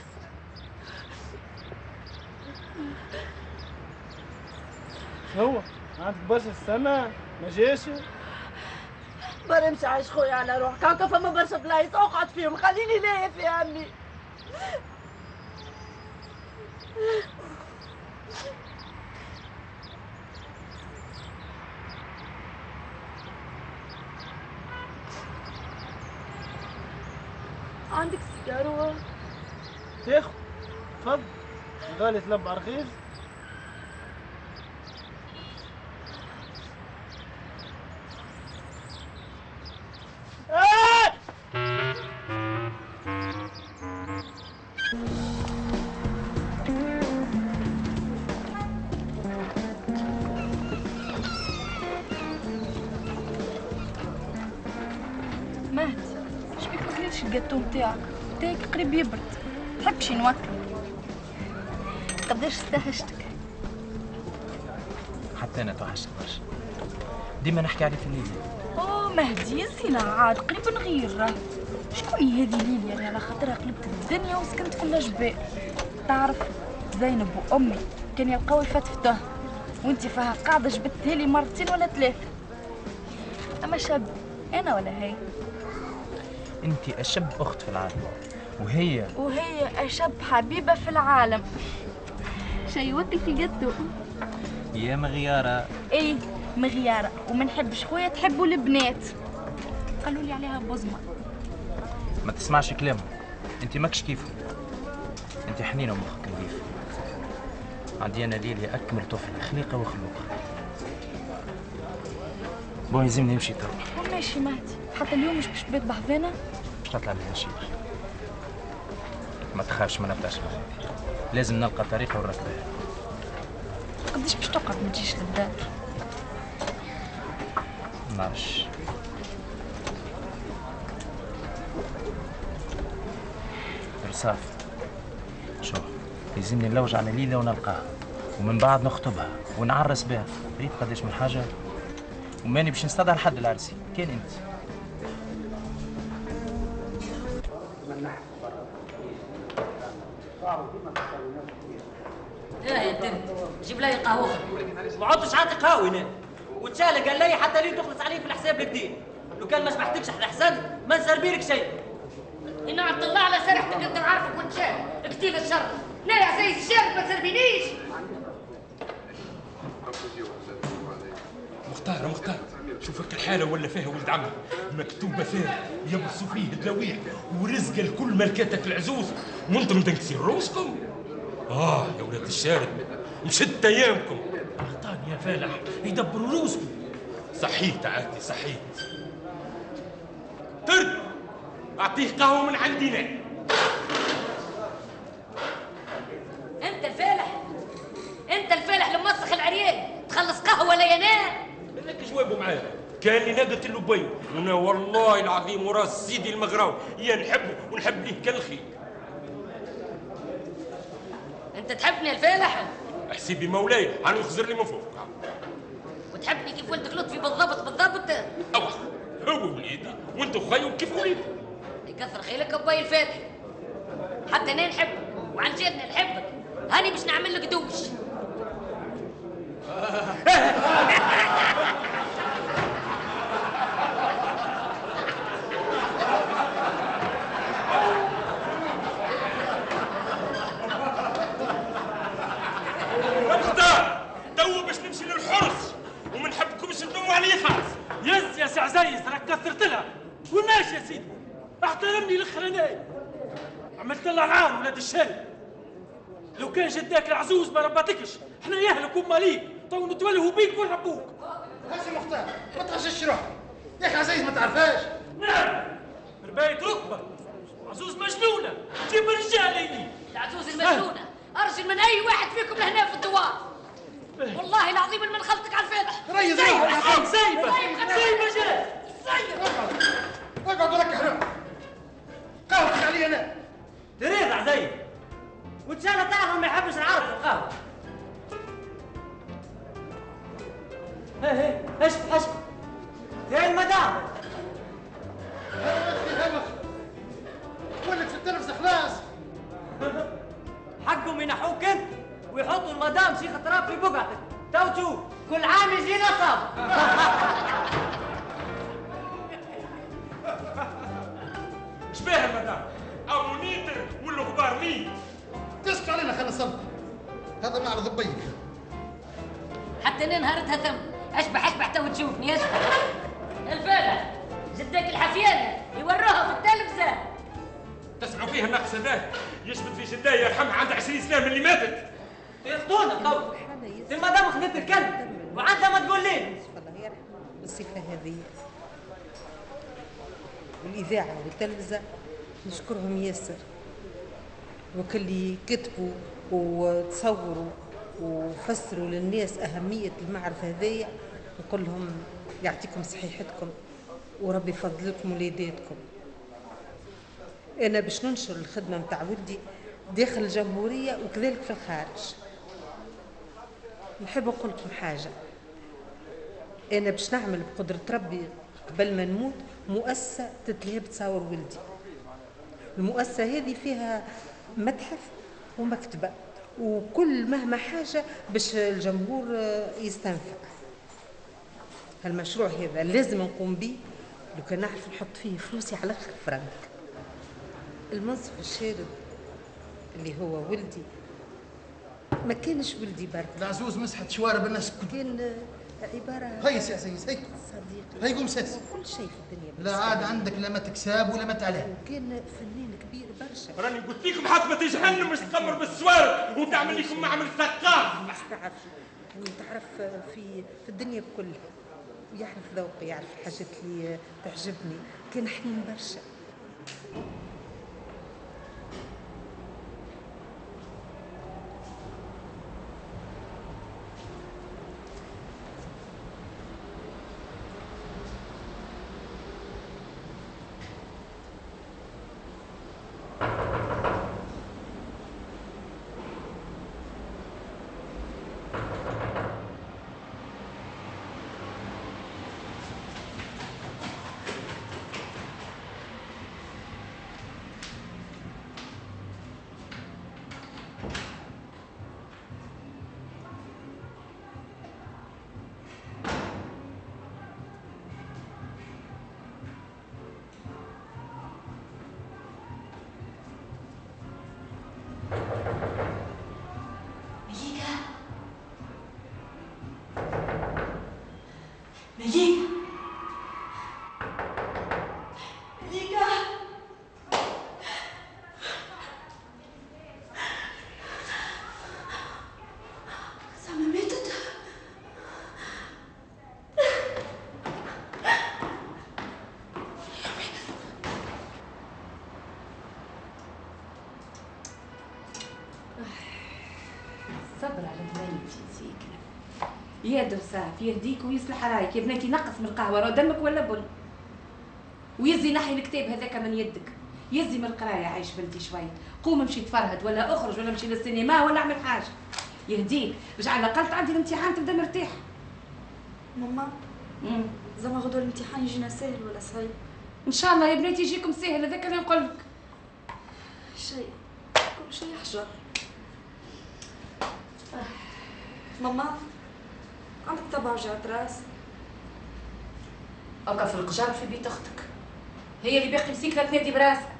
هو عندك برشا السما ما جاش؟ ما نمشي عايش خويا على روحك، هاكا فما برشا بلايص اقعد فيهم، خليني لاهي في عمي. عندك سيجارة؟ تاخذ تفضل. غالي تلبع رخيص. مهدي شبيك ما كليتش الجاتو نتاعك؟ تاك قريب يبرد، تحبش نوكل؟ قداش استهشتك؟ حتى انا توحشت برشا، ديما نحكي عليه في الليل. اوه مهدي زينة عاد قريب نغير. شكون هذه ليليا اللي على خاطرها قلبت الدنيا وسكنت في الجبال؟ تعرف زينب وامي كان يلقاو يفتفتوه وانت فيها قاعده جبتها لي مرتين ولا ثلاثه. اما شاب انا ولا هي؟ انت اشب اخت في العالم وهي اشب حبيبه في العالم. شي وكل في الجاتو يا مغياره. ايه مغياره، وما نحبش خويا تحبوا البنات، قالوا لي عليها بوزمه. ما تسمعش كلامهم، انت ماكش كيفهم، انت حنينه ومخك نظيف. عندي انا ليلي اكمل طفل خليقه وخلوقه. بون يلزمني نمشي توا. ماشي مهدي، حتى اليوم مش باش تبات بحذانا؟ باش تطلع لي هالشيء. ما تخافش، ما نبداش غادي، لازم نلقى طريقه ونركبها. قداش باش تقعد ما تجيش للدار؟ ما نعرفش. رصاف شوف، يلزمني نلوج على ليلى ونلقاها ومن بعد نخطبها ونعرس بها. ريت قداش من حاجه وماني باش نستدعى لحد العرسي كان انت. يا تم جيب لي قهوه. ما عدتش عاطي قهوه هنا وتشالق قال لي حتى لين تخلص عليه في الحساب الجديد. لو كان ما شبحتكش احنا احسن ما نسربي لك شيء. نعم طلع على سرحتك انت وعارفك وانت شارب كتيب الشر. لا يا عزيز الشارب ما تسربينيش. مختار شوفك الحاله ولا فيها ولد عمك مكتوبه فيها يبصوا فيه الدواويح ورزق الكل ملكاتك العزوز وانتم تنكسين روسكم. يا ولاد الشارب مشت ايامكم. اعطاني يا فالح يدبروا روسكم. صحيت عادي صحيت. ترد اعطيه قهوه من عندنا. انت الفالح اللي موسخ العريان تخلص قهوه ولا ينام؟ لك جوابه معايا. كان لي ناقة اللبي وانا والله العظيم وراس سيدي المغراوي يا نحبه ونحب ليه كالخي. انت تحبني الفالح؟ حسيبي مولاي انا يخزر لي من فوق. وتحبني كيف ولدك لطفي بالضبط بالضبط؟ اوه هو وليدي وانت خيو كيف وليدي. يكثر خيرك ابوي الفالح. حتى انا نحبك وعن جد نحبك. هاني باش نعمل لك دوش. مختار تو باش نمشي للحرس وما نحبكمش تنوموا علي خالص. يا سي عزيز راك كثرت لها وماشي يا سيدي. احترمني الاخراني. عملت لها العان ولاد الشارع. لو كان جداك العزوز ما ربطكش احنا ياهلك وماليك تو نتولهوا بيك ونربوك. هاسي مختار ما تغشش روحك يا اخي عزيز ما تعرفهاش. نعم رباية ركبه عزوز مجنونه جيب الرجال هيني. العزوز المجنونه ارجل من اي واحد فيكم لهنا في الدوار. والله العظيم من خلطك على الفاتح. ريز روحك سايبه جاي اقعد وركح روحك. قهوتك علي انا. تريد عزيز وان شاء الله تعرف ما يحبش العرض في القهوه. هي اشف زي المدام. ولك في التلفزه خلاص. حقهم ينحوك انت ويحطوا المدام شيخ تراب في بقعتك. تو تشوف كل عام يجي نصب. ايش بها المدام؟ ابو نيتر ولا غبار مين؟ تسكت علينا خلينا نصلي. هذا معرض بيك. حتى انا نهارتها ثم اشبح تو تشوفني اشبح. الفالح جدك الحفيانه يوروها في التلفزه. تسمعوا فيها النقص هذا يشبت في جداي يرحمها عندها 20 سنه من اللي ماتت. ياخذونا قوي. المدام خذت الكلب وعندها ما تقول لي. الله يرحمه بالصفه هذه. والإذاعة والتلفزة نشكرهم ياسر وكل كتبوا وتصوروا وفسروا للناس أهمية المعرفة هذيا. نقول لهم يعطيكم صحيحتكم وربي يفضلكم وليداتكم. أنا باش ننشر الخدمة متاع ولدي داخل الجمهورية وكذلك في الخارج. نحب نقول لكم حاجة. أنا باش نعمل بقدرة ربي قبل ما نموت مؤسسة تتلهب تصاور ولدي. المؤسسة هذه فيها متحف ومكتبة وكل مهما حاجة باش الجمهور يستنفع. هالمشروع هذا لازم نقوم به. لو كان نعرف نحط فيه فلوسي على آخر فرنك. المنصف الشارد اللي هو ولدي ما كانش ولدي برك. العزوز مسحت شوارب الناس كان عبارة. هيس يا عزيز هي صديقي. هي قوم ساس. كل شيء في الدنيا لا عاد عندك لا ما تكساب ولا ما تعلم. وكان فنان كبير برشا. راني قلت لكم حتى جهنم مش تقمر بالسوارب وتعمل لكم معمل ثقاف. مش تعرف تعرف في الدنيا كلها ويعرف ذوقي يعرف الحاجات اللي تعجبني. كان حنين برشا. صبر على الميت يزيك يا دوساف يهديك ويصلح رايك يا بناتي. نقص من القهوه راه دمك ولا بن ويزي نحي الكتاب هذاك من يدك. يزي من القرايه عايش بنتي شويه، قوم امشي تفرهد ولا اخرج ولا امشي للسينما ولا اعمل حاجه. يهديك رجع على الاقل تعدي الامتحان تبدا مرتاح. ماما زعما غدوه الامتحان يجينا سهل ولا صعيب؟ ان شاء الله يا بناتي يجيكم سهل، هذاك اللي نقول لك. شيء كل شيء يحجر. ماما عندك تبع وجعت راس؟ أبقى في القجار في بيت اختك، هي اللي باقي مسيكه تنادي براسها.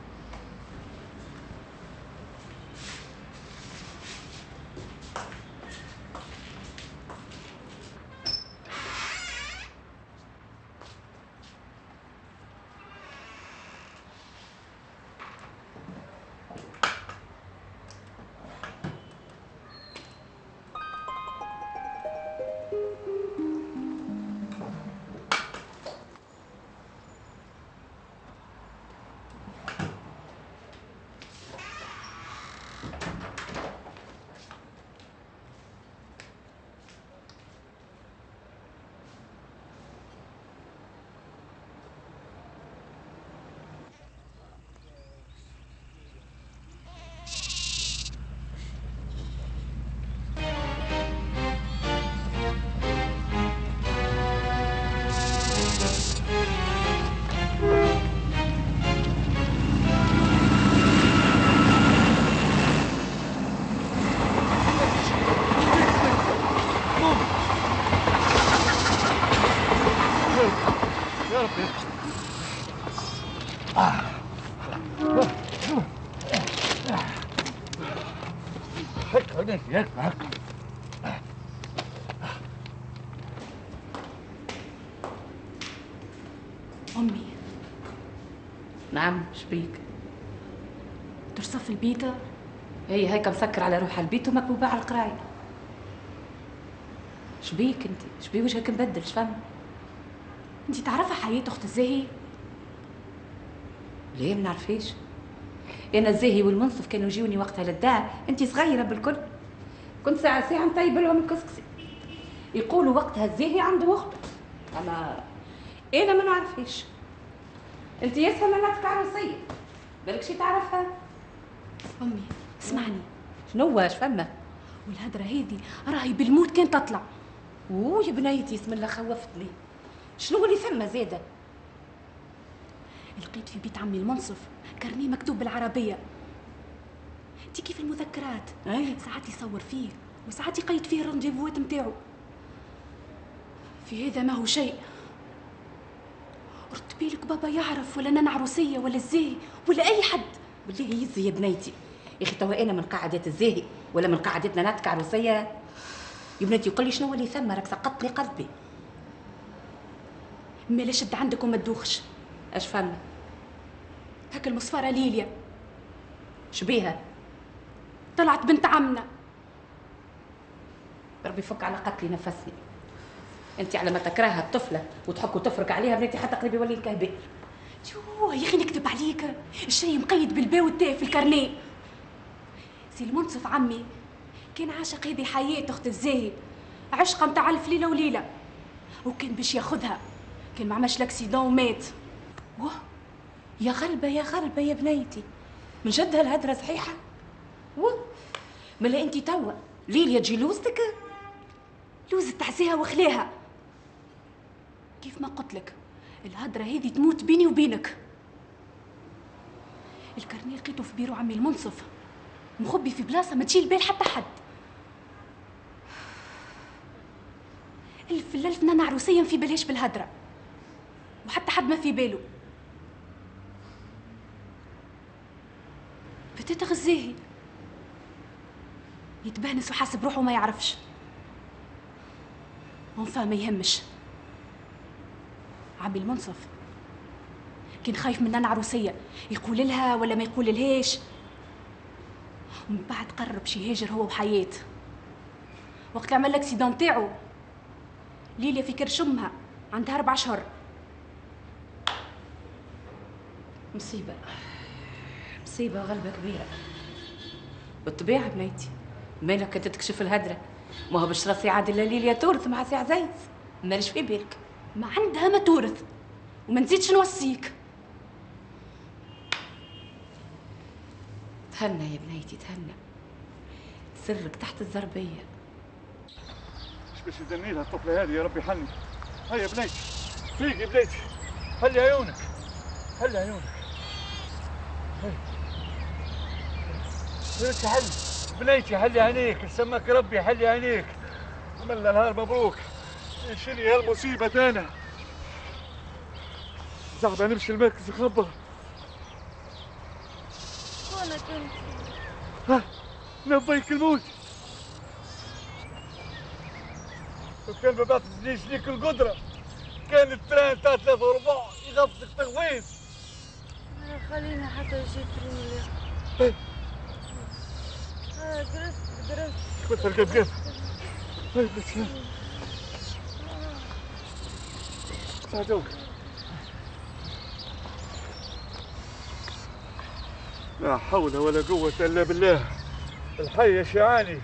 أمي نعم شبيك؟ ترصف في البيت؟ هي هيك مسكر على روحها البيت ومكبوبة على القراية. شبيك انت؟ شبي وجهك مبدل شفن؟ انت تعرفي حياة أخت الزاهي؟ ليه ما نعرفيش؟ انا الزاهي والمنصف كانوا يجوني وقتها للدار، انت صغيرة بالكل. كنت ساعة ساعة نطيب لهم الكسكسي. يقولوا وقتها الزاهي عنده أخت. انا ما نعرفيش. انت ياسها منك عروسية، بالك شي تعرفها؟ أمي اسمعني. شنو اش فما؟ والهدرة هذه راهي بالموت كان تطلع. اوه يا بنيتي اسم الله خوفتني. شنو اللي ثم زاده؟ لقيت في بيت عمي المنصف كارنيه مكتوب بالعربية. انت كيف المذكرات؟ ساعات يصور فيه وساعات يقيد فيه الرنديفوات نتاعو. في هذا ما هو شيء. رد بالك بابا يعرف ولا انا عروسية ولا الزاهي ولا اي حد. بالله يزي يا بنيتي. يا اخي توا انا من قاعدة الزاهي ولا من قاعدتنا ناتك عروسية؟ يا بنيتي يقول لي شنو اللي ثم؟ راك سقطت لي قلبي. مالا شد عندك وما تدوخش. اش فما؟ هاك المصفرة ليليا. شبيها؟ طلعت بنت عمنا. ربي يفك على قتلي نفسني. انت على ما تكرهها الطفله وتحك وتفرق عليها بنتي حتى قريب يولي الكهباء. يوه يا اخي نكتب عليك، الشيء مقيد بالباء والتاء في الكارنيه. سي المنصف عمي كان عاشق هذه حياة اخت الزاهي، عشقه متاع الف ليله وليله، وكان باش ياخذها، كان ما عملش لاكسيدون ومات. واه يا غلبه يا غلبه يا بنيتي، من جد هالهدره صحيحه؟ واه ملا انت توا ليليا تجي لوزتك؟ لوز تعزيها وخلاها. كيف ما قلت لك الهدره هذه تموت بيني وبينك. الكارنيه لقيته في بيرو عمي المنصف مخبي في بلاصه ما تشيل بال حتى حد. الف الالف نانا عروسيه في بالهاش بالهدره وحتى حد ما في باله. بتيت غزاهي يتبهنس وحاسب روحه ما يعرفش. ونفا ما يهمش. عمي المنصف كان خايف من نانا عروسيه يقول لها ولا ما يقول لهاش. ومن بعد قرب شي هاجر هو وحياة. وقت اللي عمل الاكسيدون تاعو ليليا في كرش امها عندها 4 أشهر. مصيبه مصيبه وغلبه كبيره. بالطبيعه بنيتي مالك كنت تكشف الهدره؟ ما هو باش راسي عاد الا ليليا تورث مع سي عزيز. مالش في بالك؟ ما عندها ما تورث وما نزيدش نوصيك. تهنى يا بنيتي تهنى، سرك تحت الزربية. مش باش يدني لها الطفلة هذه يا ربي حني. هيا بنيتي فيقي بنيتي، هلي عيونك هلي عيونك. بنيتي حلي بنيتي حلي عينيك، سماك ربي حلي عينيك. عملنا نهار مبروك، نشيلي هالمصيبة تانا. زعبة نمشي المركز نخبر. شكونك انت؟ ها نبيك الموت. وكان ما بعتنيش ليك القدرة، كان التران تاع 3 وربع يغطك تغويص. خليني حتى يجي تريني. قرفت كنت القف هاي بس ساعدوك. لا حول ولا قوة إلا بالله الحي يا شيعاني.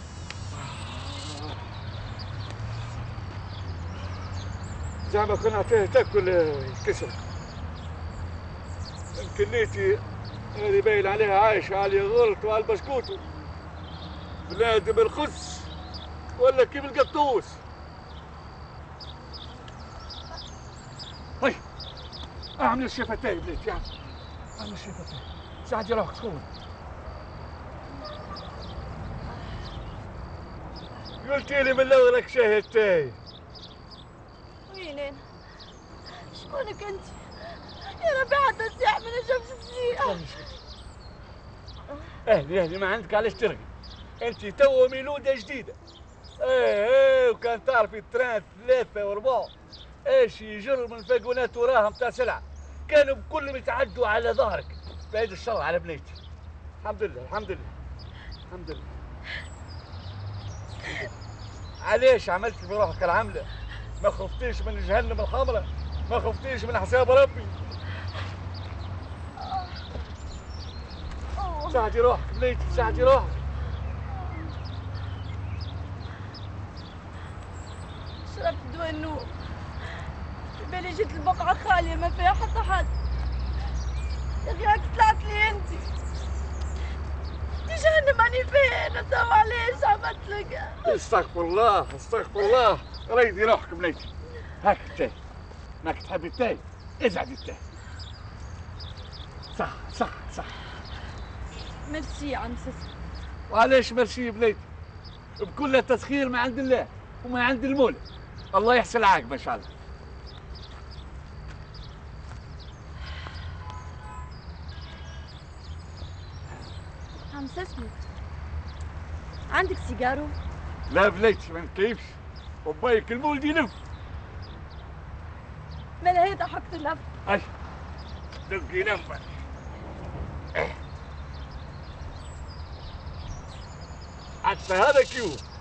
زعما كنا نعطيه تاكل الكسر. يمكن نيتي هذه باين عليها عايشة على الغلط وعلى البسكوت. بلاد بالخس ولا كيف القطوس. هاي اعمل الشفتين بليت يعني اعمل الشفتين. ساعدي روحك تكون. قلتي لي من الاول راك شاهد تاي. وين انا؟ شكونك انت؟ يا ربي حتى الساعة ما نجمش نسيها. اهلي ما عندك علاش ترغي، انت تو ميلودة جديدة. ايه وكان تعرفي التران 3 و4 ايش يجر من فاقونات وراهم تاع سلعة، كانوا كلهم يتعدوا على ظهرك. بعيد الشر على بنيتي. الحمد لله الحمد لله الحمد لله. علاش عملتي في روحك العملة؟ ما خفتيش من جهنم الحمراء؟ ما خفتيش من حساب ربي؟ ساعدي روحك بنيتي ساعدي روحك. شربت دواء النوم، في بالي جيت البقعة خالية ما فيها حتى حد. يا أخي هاك طلعت لي أنت جهنم راني فيها أنا. تو علاش عملت لك؟ استغفر الله استغفر الله. ريدي روحك بنيتي. هاك التاي، ماك تحبي التاي ازعدي التاي. صح صح صح. ميرسي يا عم سيسي. وعلاش ميرسي بنيتي؟ بكل تسخير ما عند الله وما عند المولى. الله يحسن العاقبة ان شاء الله. عم سيسي عندك سيجارو؟ لا بنيتي ما نكيفش، وبايك المولد يلف. مالا هيدا حقة اللف. اي دقي لفة. حتى هذا كيو.